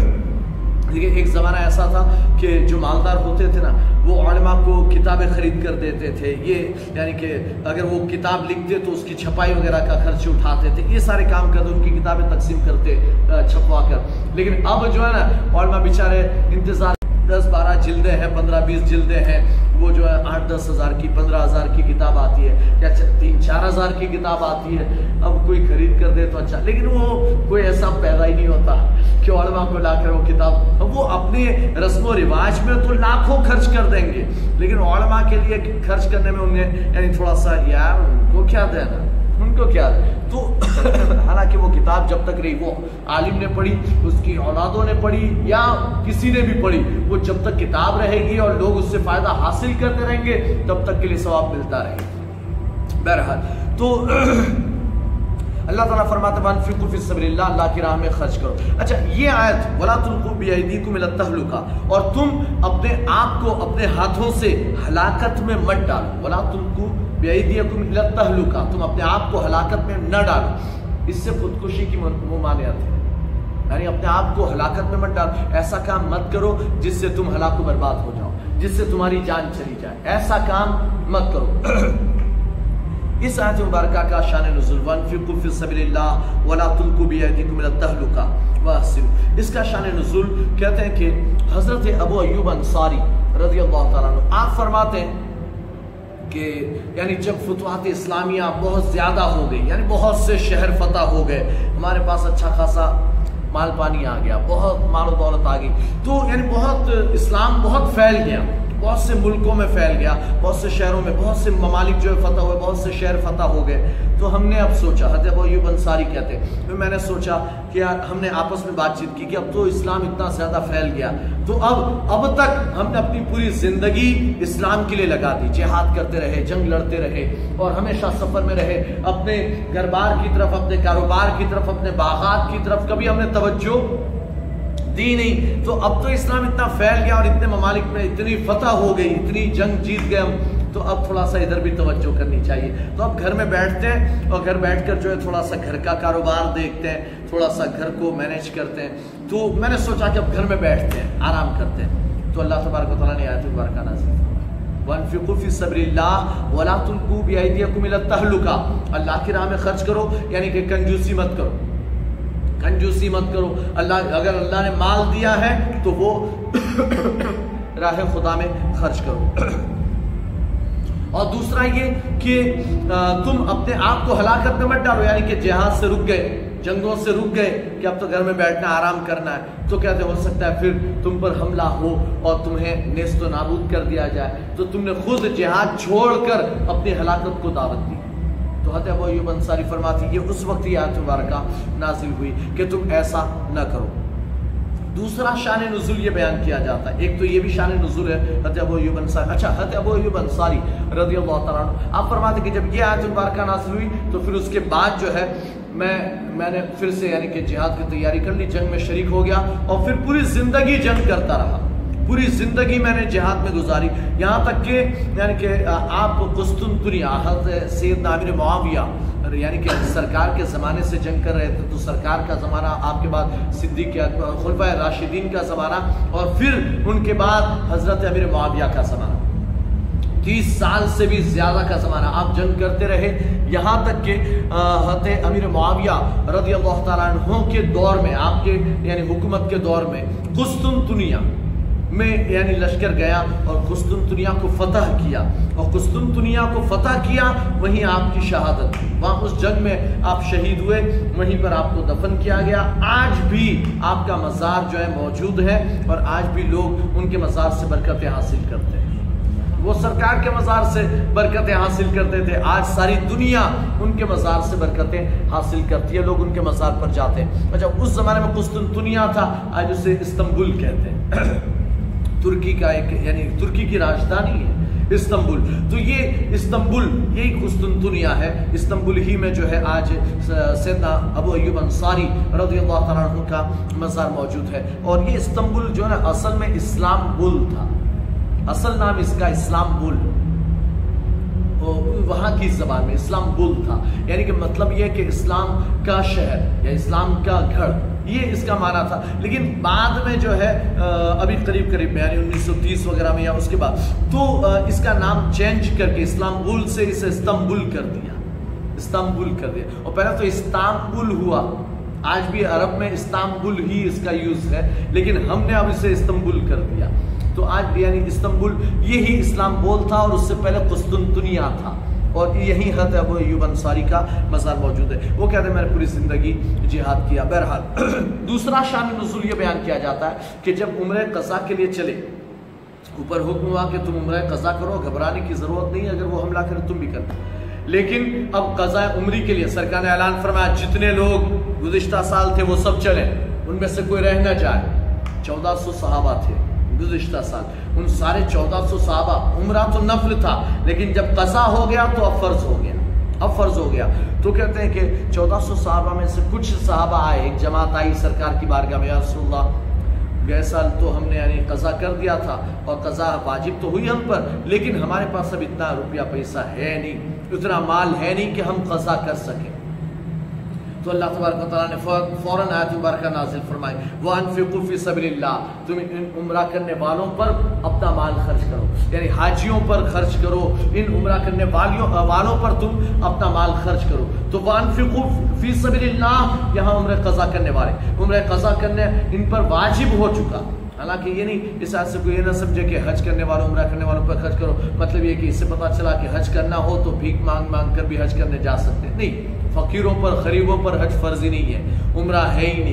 لیکن ایک زمانہ ایسا تھا کہ جو مالدار ہوتے تھے نا وہ علماء کو کتابیں خرید کر دیتے تھے، یہ یعنی کہ اگر وہ کتاب لکھتے تو اس کی چھپائی وغیرہ کا خرچ اٹھاتے تھے، یہ سارے کام کرتے، ان کی کتابیں تقسیم کرتے چھپوا کر۔ لیکن اب جو ہے نا علماء بیچارے انتظار، 10-12 جلدیں ہیں، 15-20 جلدیں ہیں، وہ جو ہے 8-10 ہزار کی 15 ہزار کی کتاب آتی ہے، یا 3-4 ہزار کی کتاب آتی ہے، اب کوئی خرید کر دے تو اچھا، لیکن وہ کوئی ایسا پیدا ہی نہیں ہوتا کہ علماء کو لا کر وہ کتاب، وہ اپنے رسم و رواج میں تو لاکھوں خرچ کر دیں گے، لیکن علماء کے لیے خرچ کرنے میں انہیں یعنی تھوڑا سا یار ان کو کیا دینا، ان کو کیا دے، تو حالانکہ وہ کتاب جب تک رہی، وہ عالم نے پڑھی، اس کی اولادوں نے پڑھی، یا کسی نے بھی پڑھی، وہ جب تک کتاب رہے گی اور لوگ اس سے فائدہ حاصل کرتے رہیں گے تب تک کے لیے ثواب ملتا رہے گا۔ بہرحال تو اللہ تعالیٰ فرماتا ہے وَأَنفِقُوا فِي سَبِيلِ اللَّهِ، اللہ کی راہ میں خرچ کرو۔ اچھا یہ آیت وَلَا تُلْقُوا بِأَيْدِيكُمْ إِلَى التَّهْلُكَةِ، اور تم اپنے آپ کو اپنے ہاتھوں سے ہلاکت میں مت ڈالو، وَلَا تُلْقُوا بِأَيْدِيكُمْ إِلَى التَّهْلُكَةِ، تم اپنے آپ کو ہلاکت میں نہ ڈالو، اس سے خودکشی کی ممانعت ہے، یعنی اپنے آپ کو ہلاکت میں مت ڈالو، ایسا کام مت کرو جس سے تم ہلاک و برباد ہو جاؤ، جس سے تمہاری جان چلی جائے، ایسا کام مت کرو۔ اس آیت مبارکہ کا شان نزول وَأَنفِقُوا فِي سَبِيلِ اللَّهِ وَلَا تُلْقُوا بِأَيْدِيكُمْ إِلَى التَّهْلُكَةِ وَأَحْسِنُوا، اس کا شان نزول کہتے ہیں کہ حضرت ابو ایوب انصاری رضی اللہ تعالیٰ عنہ آپ فرماتے ہیں کہ یعنی جب فتوحات اسلامیہ بہت زیادہ ہو گئی، یعنی بہت سے شہر فتح ہو گئے، ہمارے پاس اچھا خاصا مال پانی آ گیا، بہت مال و دولت آ گئی، تو یعنی بہت اسلام بہت پھیل گیا، بہت سے ملکوں میں پھیل گیا، بہت سے شہروں میں، بہت سے ممالک جو ہے فتح ہوئے، بہت سے شہر فتح ہو گئے. تو ہم نے اب سوچا، حضرت ابو ایوب انصاری کہتے ہیں، پھر میں نے سوچا کہ یار ہم نے آپس میں بات چیت کی کہ اب تو اسلام اتنا زیادہ پھیل گیا، تو اب تک ہم نے اپنی پوری زندگی اسلام کے لیے لگا دی، جہاد کرتے رہے، جنگ لڑتے رہے اور ہمیشہ سفر میں رہے، اپنے گھر بار کی طرف، اپنے کاروبار کی طرف، اپنے باغات کی طرف کبھی ہم نے توجہ دی نہیں. تو اب تو اسلام اتنا پھیل گیا اور اتنے ممالک میں اتنی فتح ہو گئی، اتنی جنگ جیت گئے ہم، تو اب تھوڑا سا ادھر بھی توجہ کرنی چاہیے. تو اب گھر میں بیٹھتے ہیں اور گھر بیٹھ کر جو ہے تھوڑا سا گھر کا کاروبار دیکھتے ہیں، تھوڑا سا گھر کو مینیج کرتے ہیں. تو میں نے سوچا کہ اب گھر میں بیٹھتے ہیں، آرام کرتے ہیں. تو اللہ تبارک و تعالیٰ نے آیت مبارکہ نازل فرمائی، وَانفِقُوا فِي سَبِيلِ اللَّهِ وَلَا تُلْقُوا بِأَيْدِيكُمْ إِلَى التَّهْلُكَةِ. اللہ کی راہ میں خرچ کرو، یعنی کہ کنجوسی مت کرو، کنجوسی مت کرو. اگر اللہ نے مال دیا ہے تو وہ راہ خدا میں خرچ کرو. اور دوسرا یہ کہ تم اپنے آپ کو ہلاکت میں مت ڈالو، یعنی کہ جہاد سے رک گئے، جنگوں سے رک گئے کہ اب تو گھر میں بیٹھنا، آرام کرنا ہے، تو کہتے ہو سکتا ہے پھر تم پر حملہ ہو اور تمہیں نیست و نابود کر دیا جائے، تو تم نے خود جہاد چھوڑ کر اپنی ہلاکت کو دعوت دی. تو حضرت ابو ایوب انصاری فرماتے ہیں یہ اس وقت یہ آیت مبارکہ نازل ہوئی کہ تم ایسا نہ کرو. دوسرا شان نزول یہ بیان کیا جاتا ہے، ایک تو یہ بھی شان نزول ہے حضرت ابو ایوب انصاری. اچھا، حضرت ابو ایوب انصاری رضی اللہ تعالیٰ عنہ آپ فرماتے ہیں کہ جب یہ آیت مبارکہ نازل ہوئی تو پھر اس کے بعد جو ہے میں نے پھر سے یعنی کہ جہاد کی تیاری کر لی، جنگ میں شریک ہو گیا اور پھر پوری زندگی جنگ کرتا رہا. پوری زندگی میں نے جہاد میں گزاری، یہاں تک کہ یعنی کہ آپ قسطنطنیہ حضرت سیدنا امیر معاویہ یعنی کہ سرکار کے زمانے سے جنگ کر رہے تھے، تو سرکار کا زمانہ، آپ کے بعد صدیق خلفائے راشدین کا زمانہ اور پھر ان کے بعد حضرت امیر معاویہ کا زمانہ، 30 سال سے بھی زیادہ کا زمانہ آپ جنگ کرتے رہے. یہاں تک کہ حضرت امیر معاویہ رضی اللہ تعالیٰ عنہ کے دور میں، آپ کے یعنی حکومت کے دور میں قسطنطنیہ میں یعنی لشکر گیا اور قسطنطنیہ کو فتح کیا، اور قسطنطنیہ کو فتح کیا، وہیں آپ کی شہادت، وہاں اس جنگ میں آپ شہید ہوئے، وہیں پر آپ کو دفن کیا گیا. آج بھی آپ کا مزار جو ہے موجود ہے اور آج بھی لوگ ان کے مزار سے برکتیں حاصل کرتے ہیں. وہ سرکار کے مزار سے برکتیں حاصل کرتے تھے، آج ساری دنیا ان کے مزار سے برکتیں حاصل کرتی ہے، لوگ ان کے مزار پر جاتے ہیں. اچھا، اس زمانے میں قسطنطنیہ تھا، آج اسے استنبول کہتے ہیں، ترکی کا ایک یعنی ترکی کی راجدھانی ہے استنبول. تو یہ استنبول یہی قسطنطنیہ ہے، استنبول ہی میں جو ہے آج سیدنا ابو ایوب انصاری رضی اللہ تعالیٰ عنہ کا مزار موجود ہے. اور یہ استنبول جو ہے اصل میں اسلامبول تھا، اصل نام اس کا اسلامبول، وہاں کی زبان میں اسلامبول تھا، یعنی کہ مطلب یہ کہ اسلام کا شہر یا اسلام کا گھر، یہ اس کا معنی تھا. لیکن بعد میں جو ہے ابھی قریب میں یعنی 1930 وغیرہ میں یا اس کے بعد تو اس کا نام چینج کر کے اسلامبول سے اسے استنبول کر دیا، استنبول کر دیا. اور پہلے تو استنبول ہوا، آج بھی عرب میں استنبول ہی اس کا یوز ہے، لیکن ہم نے اب اسے استنبول کر دیا. تو آج یعنی استنبول یہی اسلامبول تھا اور اس سے پہلے قسطنطنیہ تھا، اور یہی حضرت ابو ایوب انصاری کا مزار موجود ہے. وہ کہتے ہیں میں نے پوری زندگی جہاد کیا. بہرحال دوسرا شان نزول یہ بیان کیا جاتا ہے کہ جب عمرہ قضا کے لیے چلے، اوپر حکم ہوا کہ تم عمرہ قضا کرو، گھبرانے کی ضرورت نہیں، اگر وہ حملہ کرے تم بھی کرو. لیکن اب قضا عمری کے لیے سرکار نے اعلان فرمایا جتنے لوگ گزشتہ سال تھے وہ سب چلیں، ان میں سے کوئی رہ نہ جائے. 1400 صحابہ تھے گزشتہ سال، ان سارے 1400 صحابہ، عمرہ تو نفل تھا لیکن جب قضا ہو گیا تو اب فرض ہو گیا. تو کہتے ہیں کہ 1400 صحابہ میں سے کچھ صحابہ آئے، ایک جماعت آئی سرکار کی بارگاہ میں، یا رسول اللہ گئے سال تو ہم نے یعنی قضا کر دیا تھا اور قضا واجب تو ہوئی ہم پر، لیکن ہمارے پاس اب اتنا روپیہ پیسہ ہے نہیں، اتنا مال ہے نہیں کہ ہم قضا کر سکیں. تو اللہ تبارک و تعالیٰ نے فوراً آیت مبارکہ نازل فرمائی، وَأَنفِقُوا فِي سَبِيلِ اللَّهِ، تم ان عمرہ کرنے والوں پر اپنا مال خرچ کرو، یعنی حاجیوں پر خرچ کرو، ان عمرہ کرنے والوں پر تم اپنا مال خرچ کرو. تو وَأَنفِقُوا فِي سَبِيلِ اللَّهِ، یہاں عمرہ قضا کرنے والے، عمرہ قضا کرنے ان پر واجب ہو چکا. حالانکہ یہ نہیں اس آیت سے کوئی یہ نہ سمجھے کہ حج کرنے والوں عمرہ کرنے والوں پر خرچ کرو، مطلب یہ کہ اس سے پتہ چلا کہ حج کرنا ہو تو بھیک مانگ کر بھی حج کرنے جا سکتے. نہیں، فقیروں پر غریبوں پر حج فرض ہی نہیں ہے، عمرہ ہے ہی نہیں.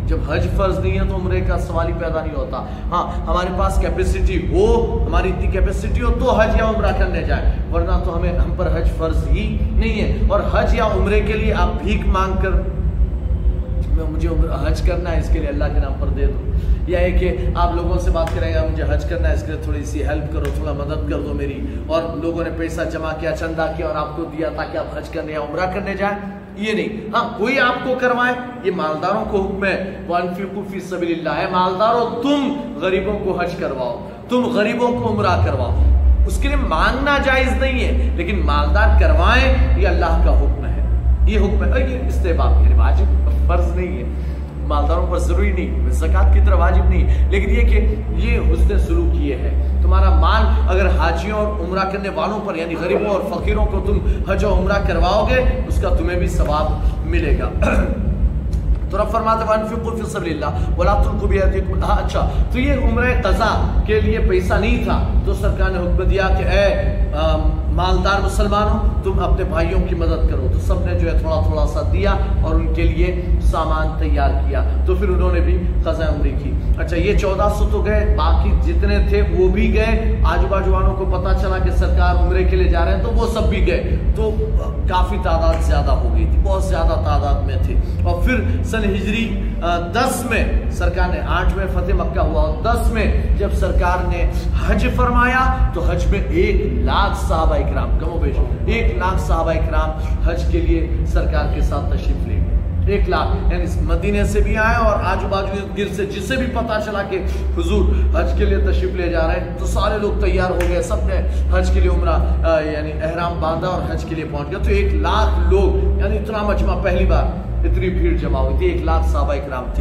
جب حج فرض نہیں ہے تو عمرے کا سوال ہی پیدا نہیں ہوتا. ہاں ہمارے پاس کیپیسٹی ہو, ہماری اتنی کیپیسٹی ہو تو حج یا عمرہ کرنے جائیں, ورنہ تو ہم پر حج فرض ہی نہیں ہے. اور حج یا عمرے کے لیے آپ بھیک مانگ کر مجھے حج کرنا ہے اس کے لیے اللہ کے نام پر دے دو, یا ہے کہ آپ لوگوں سے بات کریں گے مجھے حج کرنا ہے اس کے لیے تھوڑی سی ہیلپ کرو, تھوڑا مدد کر دو میری, اور لوگوں نے پیسہ جمع کیا, چندہ کیا اور آپ کو دیا تاکہ آپ حج کرنے یا عمرہ کرنے جائیں, یہ نہیں. ہاں کوئی آپ کو کروائے, یہ مالداروں کو حکم ہے, وَأَنفِقُوا فِي سَبِيلِ اللَّهِ, ہے مالداروں تم غریبوں کو حج کرواؤ, تم غریبوں کو عمرہ کرواؤ. اس کے لیے مانگنا جائز نہیں ہے, لیکن مالدار کروائیں یہ اللہ کا حکم ہے, یہ حکم ہے. یہ استحباب ہے, واجب فرض نہیں ہے, مالداروں پر ضروری نہیں, زکوٰۃ کی طرح واجب نہیں, لیکن یہ کہ یہ حسن سلوک یہ ہے. تمہارا مال اگر حاجیوں اور عمرہ کرنے والوں پر یعنی غریبوں اور فقیروں کو تم حج و عمرہ کرواؤ گے اس کا تمہیں بھی ثواب ملے گا. تو رب فرماتے ہیں وَأَنفِقُوا فِي سَبِيلِ اللَّهِ وَلَا تُلْقُوا بِأَيْدِيكُمْ. اچھا تو یہ عمرہ قضا کے لیے پیسہ نہیں تھا تو سرکار نے حکم دیا کہ اے مالدار مسلمانوں تم اپنے بھائیوں کی مدد کرو. تو سب نے جو ہے تھوڑا تھوڑا سا دیا اور ان کے لیے سامان تیار کیا, تو پھر انہوں نے بھی قضا عمرہ کی. اچھا یہ 1400 تو گئے, باقی جتنے تھے وہ بھی گئے. آجو باجو والوں کو پتا چلا کہ سرکار عمرے کے لیے جا رہے ہیں تو وہ سب بھی گئے, تو کافی تعداد زیادہ ہو گئی تھی, بہت زیادہ تعداد میں تھے. اور پھر سن ہجری 10 میں سرکار نے 8 میں فتح مکہ ہوا, اور 10 میں جب سرکار نے حج فرمایا تو حج میں 1 لاکھ صحابہ اکرام, کم و بیش 1 لاکھ صحابہ اکرام حج کے لیے سرکار کے ساتھ تشریف لے گئے. 1 لاکھ یعنی مدینے سے بھی آئے اور آجو باجو گرد سے جسے بھی پتا چلا کہ حضور حج کے لیے تشریف لے جا رہے ہیں تو سارے لوگ تیار ہو گئے, سب نے حج کے لیے عمرہ یعنی احرام باندھا اور حج کے لیے پہنچ گیا. تو 1 لاکھ لوگ یعنی اتنا مجمع, پہلی بار اتنی بھیڑ جمع ہوئی تھی, 1 لاکھ صحابہ اکرام تھے.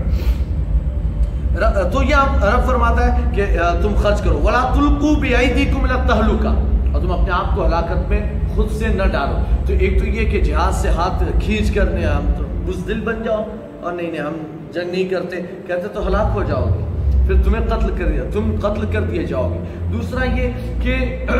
تو یہ رب فرماتا ہے کہ تم خرچ کرو, وَلَا تُلْقُوا بِأَيْدِيكُمْ إِلَى التَّهْلُكَةِ, اور تم اپنے آپ کو ہلاکت میں خود سے نہ ڈالو. تو ایک تو یہ کہ جہاز سے ہاتھ کھینچ کر ہم تو بزدل بن جاؤ, اور نہیں ہم جنگ نہیں کرتے, کہتے تو ہلاک ہو جاؤ گے, پھر تمہیں قتل کر دیے جاؤ گے. دوسرا یہ کہ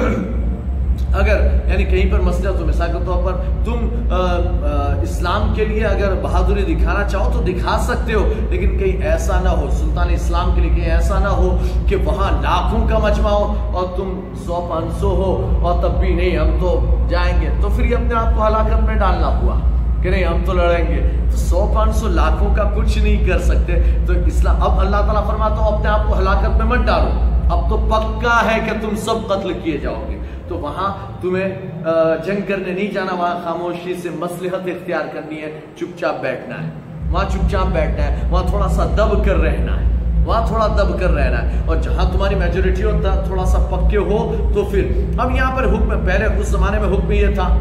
اگر یعنی کہیں پر مسئلہ, تو مثال کے طور پر تم اسلام کے لیے اگر بہادری دکھانا چاہو تو دکھا سکتے ہو, لیکن کہیں ایسا نہ ہو, سلطان اسلام کے لیے کہیں ایسا نہ ہو کہ وہاں لاکھوں کا مجمع ہو اور تم 100-500 ہو اور تب بھی نہیں ہم تو جائیں گے, تو پھر یہ اپنے آپ کو ہلاکت میں ڈالنا ہوا کہ نہیں ہم تو لڑیں گے. تو 100-500 لاکھوں کا کچھ نہیں کر سکتے. تو اسلام اب اللہ تعالیٰ فرماتا ہوں اپنے آپ کو ہلاکت میں مت ڈالو, اب تو پکا ہے کہ تم سب قتل کیے جاؤ گے. تو وہاں تمہیں جنگ کرنے نہیں جانا, وہاں خاموشی سے مصلحت اختیار کرنی ہے, چپ چاپ بیٹھنا ہے, وہاں چپ چاپ بیٹھنا ہے, وہاں تھوڑا سا دب کر رہنا ہے, وہاں تھوڑا دب کر رہنا ہے. اور جہاں تمہاری میجورٹی ہوتا تھوڑا سا پکے ہو تو پھر اب یہاں پر حکم, پہلے اس زمانے میں حکم یہ تھا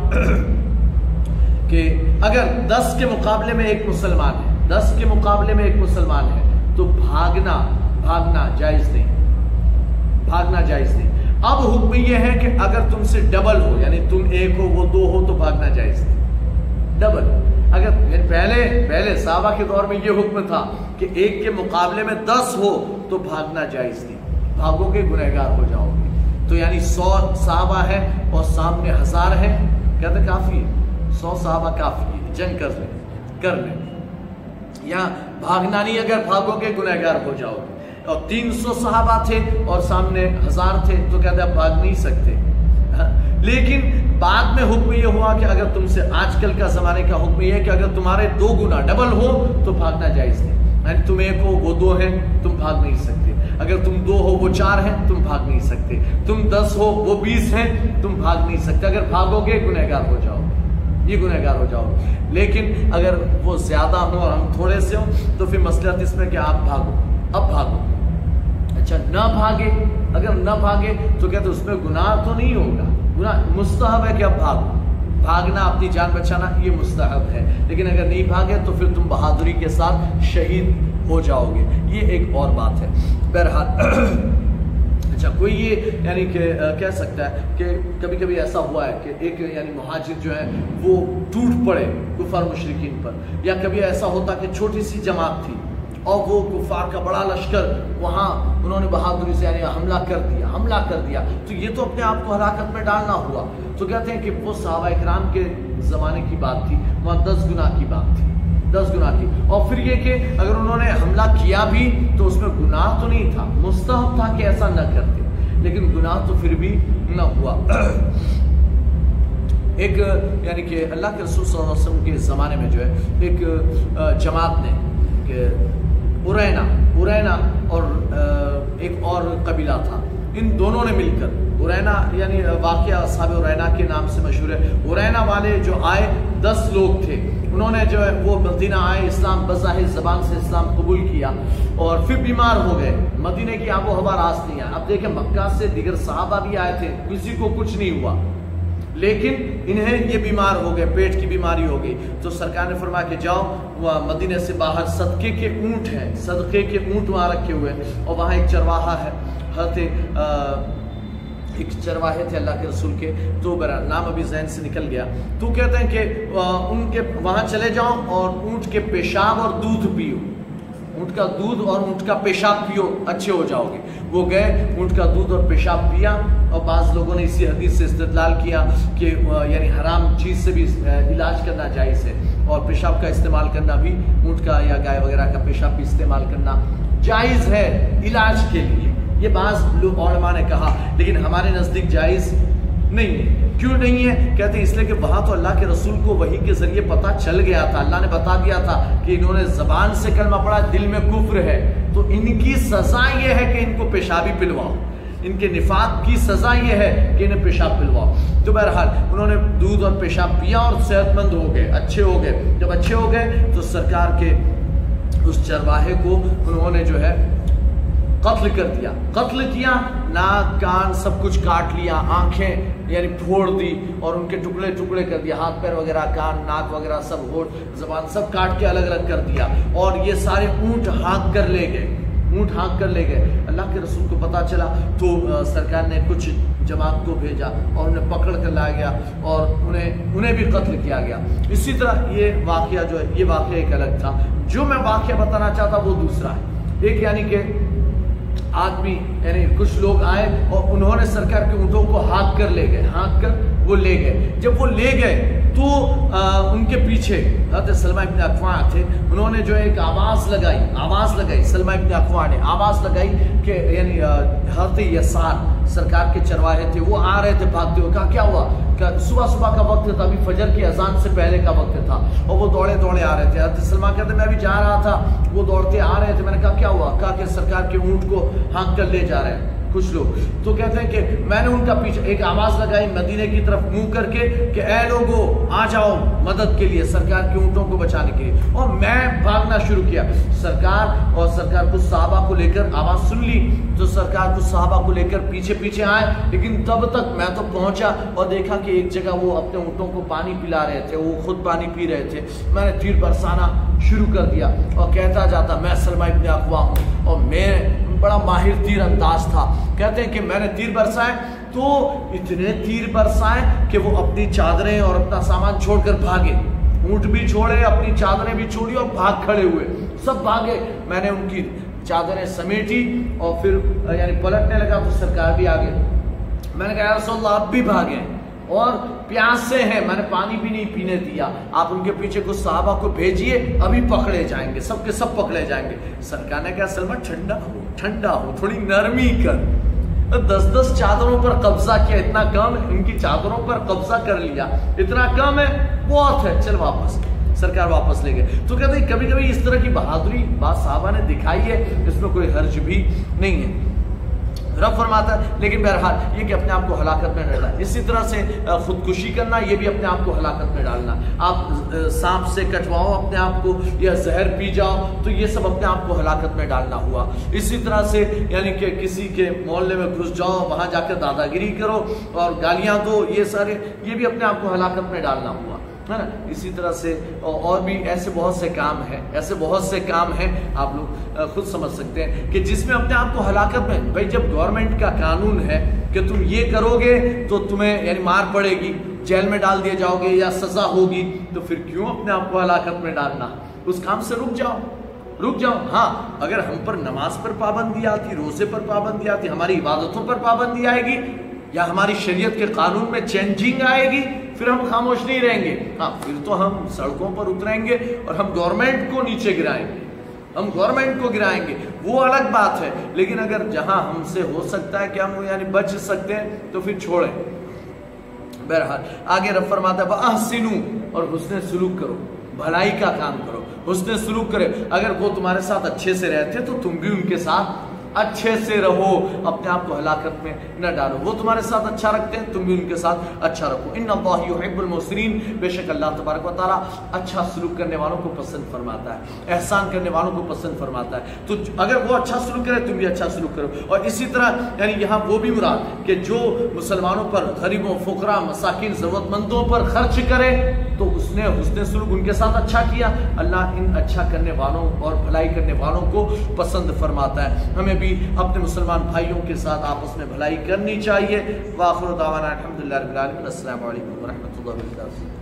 کہ اگر 10 کے مقابلے میں ایک مسلمان ہے, 10 کے مقابلے میں ایک مسلمان ہے تو بھاگنا جائز نہیں, بھاگنا جائز نہیں. اب حکم یہ ہے کہ اگر تم سے ڈبل ہو یعنی تم 1 ہو وہ 2 ہو تو بھاگنا جائز نہیں. ڈبل اگر پہلے صحابہ کے دور میں یہ حکم تھا کہ 1 کے مقابلے میں 10 ہو تو بھاگنا جائز نہیں, بھاگو گے گنہگار ہو جاؤ گے. تو یعنی 100 صحابہ ہیں اور سامنے 1000 ہیں, کہتے کافی ہے, 100 صحابہ کافی ہے, جنگ کر لیں. یہاں بھاگنا نہیں, اگر بھاگو گے گنہگار ہو جاؤ گے. اور 300 صحابہ تھے اور سامنے 1000 تھے تو کہتے اب بھاگ نہیں سکتے. لیکن بعد میں حکم یہ ہوا کہ اگر تم سے, آج کل کا زمانے کا حکم یہ ہے کہ اگر تمہارے 2 گنا ڈبل ہو تو بھاگنا جائز نہیں. یعنی تم 1 ہو وہ 2 ہیں تم بھاگ نہیں سکتے, اگر تم 2 ہو وہ 4 ہیں تم بھاگ نہیں سکتے, تم 10 ہو وہ 20 ہیں تم بھاگ نہیں سکتے. اگر بھاگو گے گنہگار ہو جاؤ, یہ گنہگار ہو جاؤ. لیکن اگر وہ زیادہ ہوں اور ہم تھوڑے سے ہوں تو پھر مصلحت اس میں کہ آپ بھاگو, اب بھاگو. اچھا نہ بھاگے, اگر نہ بھاگے تو کہتے اس میں گناہ تو نہیں ہوگا, گناہ مستحب ہے کہ اب بھاگو, بھاگنا اپنی جان بچانا یہ مستحب ہے. لیکن اگر نہیں بھاگے تو پھر تم بہادری کے ساتھ شہید ہو جاؤ گے, یہ ایک اور بات ہے. بہرحال اچھا کوئی یہ یعنی کہ کہہ سکتا ہے کہ کبھی کبھی ایسا ہوا ہے کہ ایک یعنی مہاجر جو ہے وہ ٹوٹ پڑے کفار مشرکین پر, یا کبھی ایسا ہوتا کہ چھوٹی سی جماعت تھی اور وہ کفار کا بڑا لشکر وہاں انہوں نے بہادری سے یعنی حملہ کر دیا, تو یہ تو اپنے آپ کو ہلاکت میں ڈالنا ہوا. تو کہتے ہیں کہ وہ صحابہ اکرام کے زمانے کی بات تھی, وہاں 10 گنا کی بات تھی, 10 गुनाह की। और फिर ये कि अगर उन्होंने हमला किया भी तो उसमें गुनाह तो नहीं था, मुस्तहब था कि ऐसा न करते, लेकिन गुनाह तो फिर भी न हुआ। एक यानी कि अल्लाह के रसूल सल्लल्लाहु अलैहि वसल्लम के ज़माने में जो है एक जमात ने कि उरैना और एक और कबीला था, इन दोनों ने मिलकर, उरैना यानी वाक़या असहाब उरैना के नाम से मशहूर है। उरैना वाले जो आए 10 लोग थे, उन्होंने जो है वो मदीना आए, इस्लाम बज़ाहिर ज़बान से इस्लाम कबूल किया और फिर बीमार हो गए। मदीने की आबो हवा रास नहीं है। अब देखें मक्का से दीगर सहाबा भी आए थे, किसी को कुछ नहीं हुआ, लेकिन इन्हें ये बीमार हो गए, पेट की बीमारी हो गई। तो सरकार ने फरमाया कि जाओ वहाँ मदीने से बाहर सदके के ऊँट हैं, सदके के ऊँट वहाँ रखे हुए हैं और वहाँ एक चरवाहा है, एक चरवाहे थे अल्लाह के रसूल के, तो मेरा नाम अभी जहन से निकल गया। तो कहते हैं कि उनके वहाँ चले जाओ और ऊँट के पेशाब और दूध पियो, ऊँट का दूध और ऊँट का पेशाब पियो, अच्छे हो जाओगे। वो गए, ऊँट का दूध और पेशाब पिया, और बाज़ लोगों ने इसी हदीस से इस्तेदलाल किया कि यानी हराम चीज़ से भी इलाज करना जायज़ है, और पेशाब का इस्तेमाल करना भी, ऊँट का या गाय वगैरह का पेशाब भी इस्तेमाल करना जायज़ है इलाज के लिए। ये बाज़ लोग उलमा ने कहा, लेकिन हमारे नज़दीक जायज़ नहीं है। क्यों नहीं है? कहते हैं इसलिए कि वहाँ तो अल्लाह के रसूल को वही के ज़रिए पता चल गया था, अल्लाह ने बता दिया था कि इन्होंने ज़बान से कलमा पढ़ा, दिल में कुफ्र है, तो इनकी सज़ा ये है कि इनको पेशाबी पिलवाओ, इनके निफाक की सज़ा ये है कि इन्हें पेशाब पिलवाओ। तो बहरहाल उन्होंने दूध और पेशाब पिया और सेहतमंद हो गए, अच्छे हो गए। जब अच्छे हो गए तो सरकार के उस चरवाहे को उन्होंने जो है कत्ल कर दिया, कत्ल किया, नाक कान सब कुछ काट लिया, आंखें यानी फोड़ दी और उनके टुकड़े टुकड़े कर दिया, हाथ पैर वगैरह, कान नाक वगैरह सब, होठ ज़बान सब काट के अलग अलग कर दिया। और ये सारे ऊँट हाँक कर ले गए, ऊँट हाँक कर ले गए। अल्लाह के रसूल को पता चला तो सरकार ने कुछ जमात को भेजा और उन्हें पकड़ कर लाया गया और उन्हें भी कत्ल किया गया। इसी तरह ये वाक़या जो है, ये वाक़या एक अलग था। जो मैं वाक़या बताना चाहता वो दूसरा है। एक यानी कि आदमी यानी कुछ लोग आए और उन्होंने सरकार के ऊँटों को हाँक कर ले गए, हाँक कर वो ले गए। जब वो ले गए तो उनके पीछे हज़रत सलमा इब्न अक्वा थे, उन्होंने जो है एक आवाज़ लगाई, सलमा इब्न अक्वा ने आवाज़ लगाई कि यानी हज़रत यसार सरकार के चरवाहे थे, वो आ रहे थे भागते हुए। कहा क्या हुआ? सुबह का वक्त था, अभी फजर की अजान से पहले का वक्त था, और वो दौड़े दौड़े आ रहे थे। हज़रत सलमा कहते मैं भी जा रहा था, वो दौड़ते आ रहे थे। मैंने कहा क्या हुआ? कहा कि सरकार के ऊँट को हाँक कर ले जा रहे हैं कुछ लोग। तो कहते हैं कि मैंने उनका पीछे एक आवाज़ लगाई मदीने की तरफ मुंह करके कि ऐ लोगो आ जाओ मदद के लिए, सरकार के ऊँटों को बचाने के लिए। और मैं भागना शुरू किया। सरकार कुछ सहाबा को लेकर आवाज़ सुन ली तो सरकार कुछ सहाबा को लेकर पीछे पीछे आए, लेकिन तब तक मैं तो पहुंचा और देखा कि एक जगह वो अपने ऊँटों को पानी पिला रहे थे, वो खुद पानी पी रहे थे। मैंने तीर बरसाना शुरू कर दिया और कहता जाता मैं सलमा इब्न अक्वा हूँ और मैं बड़ा माहिर तीर अंदाज था। कहते हैं कि मैंने तीर बरसाए तो इतने तीर बरसाए कि वो अपनी चादरें और अपना सामान छोड़कर भागे, ऊँट भी छोड़े, अपनी चादरें भी छोड़ी और भाग खड़े हुए, सब भागे। मैंने उनकी चादरें समेटी और फिर यानी पलटने लगा तो सरकार भी आ गए। मैंने कहा या रसूलल्लाह आप भी भागे और प्यासे हैं, मैंने पानी भी नहीं पीने दिया, आप उनके पीछे कुछ सहाबा को भेजिए, अभी पकड़े जाएंगे, सब के सब पकड़े जाएंगे। सरकार ने कहा सलमा ठंडा हो, थोड़ी नरमी कर। 10-10 चादरों पर कब्जा किया, इतना कम है, इनकी चादरों पर कब्जा कर लिया, इतना कम है, बहुत है, चल वापस। सरकार वापस ले गए। तो कहते हैं कभी कभी इस तरह की बहादुरी बात साहबा ने दिखाई है, इसमें कोई हर्ज भी नहीं है। रब फरमाता है लेकिन बहरहाल ये कि अपने आप को हलाकत में डालना। इसी तरह से खुदकुशी करना, ये भी अपने आप को हलाकत में डालना। आप सांप से कटवाओ अपने आप को या जहर पी जाओ तो ये सब अपने आप को हलाकत में डालना हुआ। इसी तरह से यानी कि किसी के मोहल्ले में घुस जाओ, वहाँ जाकर दादागिरी करो और गालियाँ दो, ये सारे ये भी अपने आप को हलाकत में डालना हुआ, है ना। इसी तरह से और भी ऐसे बहुत से काम हैं, आप लोग खुद समझ सकते हैं कि जिसमें अपने आप को हलाकत में, भाई जब गवर्नमेंट का कानून है कि तुम ये करोगे तो तुम्हें यानी मार पड़ेगी, जेल में डाल दिए जाओगे या सजा होगी, तो फिर क्यों अपने आप को हलाकत में डालना? उस काम से रुक जाओ। हाँ, अगर हम पर नमाज पर पाबंदी आती, रोजे पर पाबंदी आती, हमारी इबादतों पर पाबंदी आएगी या हमारी शरीयत के कानून में चेंजिंग आएगी, پھر ہم خاموش نہیں رہیں گے. ہاں پھر تو ہم سڑکوں پر اتریں گے اور ہم گورنمنٹ کو نیچے گرائیں گے, ہم گورنمنٹ کو گرائیں گے, وہ الگ بات ہے. لیکن اگر جہاں ہم سے ہو سکتا ہے کہ ہم یعنی بچ سکتے ہیں تو پھر چھوڑیں. بہرحال آگے رب فرماتا ہے وَأَحْسِنُوا, اور حسن سلوک کرو, بھلائی کا کام کرو, حسن سلوک کرے. اگر وہ تمہارے ساتھ اچھے سے رہتے تو تم بھی ان کے ساتھ اچھے سے رہو, اپنے آپ کو ہلاکت میں نہ ڈالو. وہ تمہارے ساتھ اچھا رکھتے ہیں, تم بھی ان کے ساتھ اچھا رکھو. ان اللہ یحب المحسنین, بے شک اللہ تبارک و تعالیٰ اچھا سلوک کرنے والوں کو پسند فرماتا ہے, احسان کرنے والوں کو پسند فرماتا ہے. تو اگر وہ اچھا سلوک کرے تم بھی اچھا سلوک کرو. اور اسی طرح یعنی یہاں وہ بھی مراد کہ جو مسلمانوں پر, غریبوں, فقراء, مساکین, ضرورت مندوں پر خرچ کرے تو اس نے حسن سلوک ان کے ساتھ اچھا کیا. اللہ ان اچھا کرنے والوں اور بھلائی کرنے والوں کو پسند فرماتا ہے. ہمیں بھی اپنے مسلمان بھائیوں کے ساتھ آپس میں بھلائی کرنی چاہیے. وآخر دعوانا الحمدللہ رب العالمین. السلام علیکم ورحمۃ اللہ وبرکاتہ.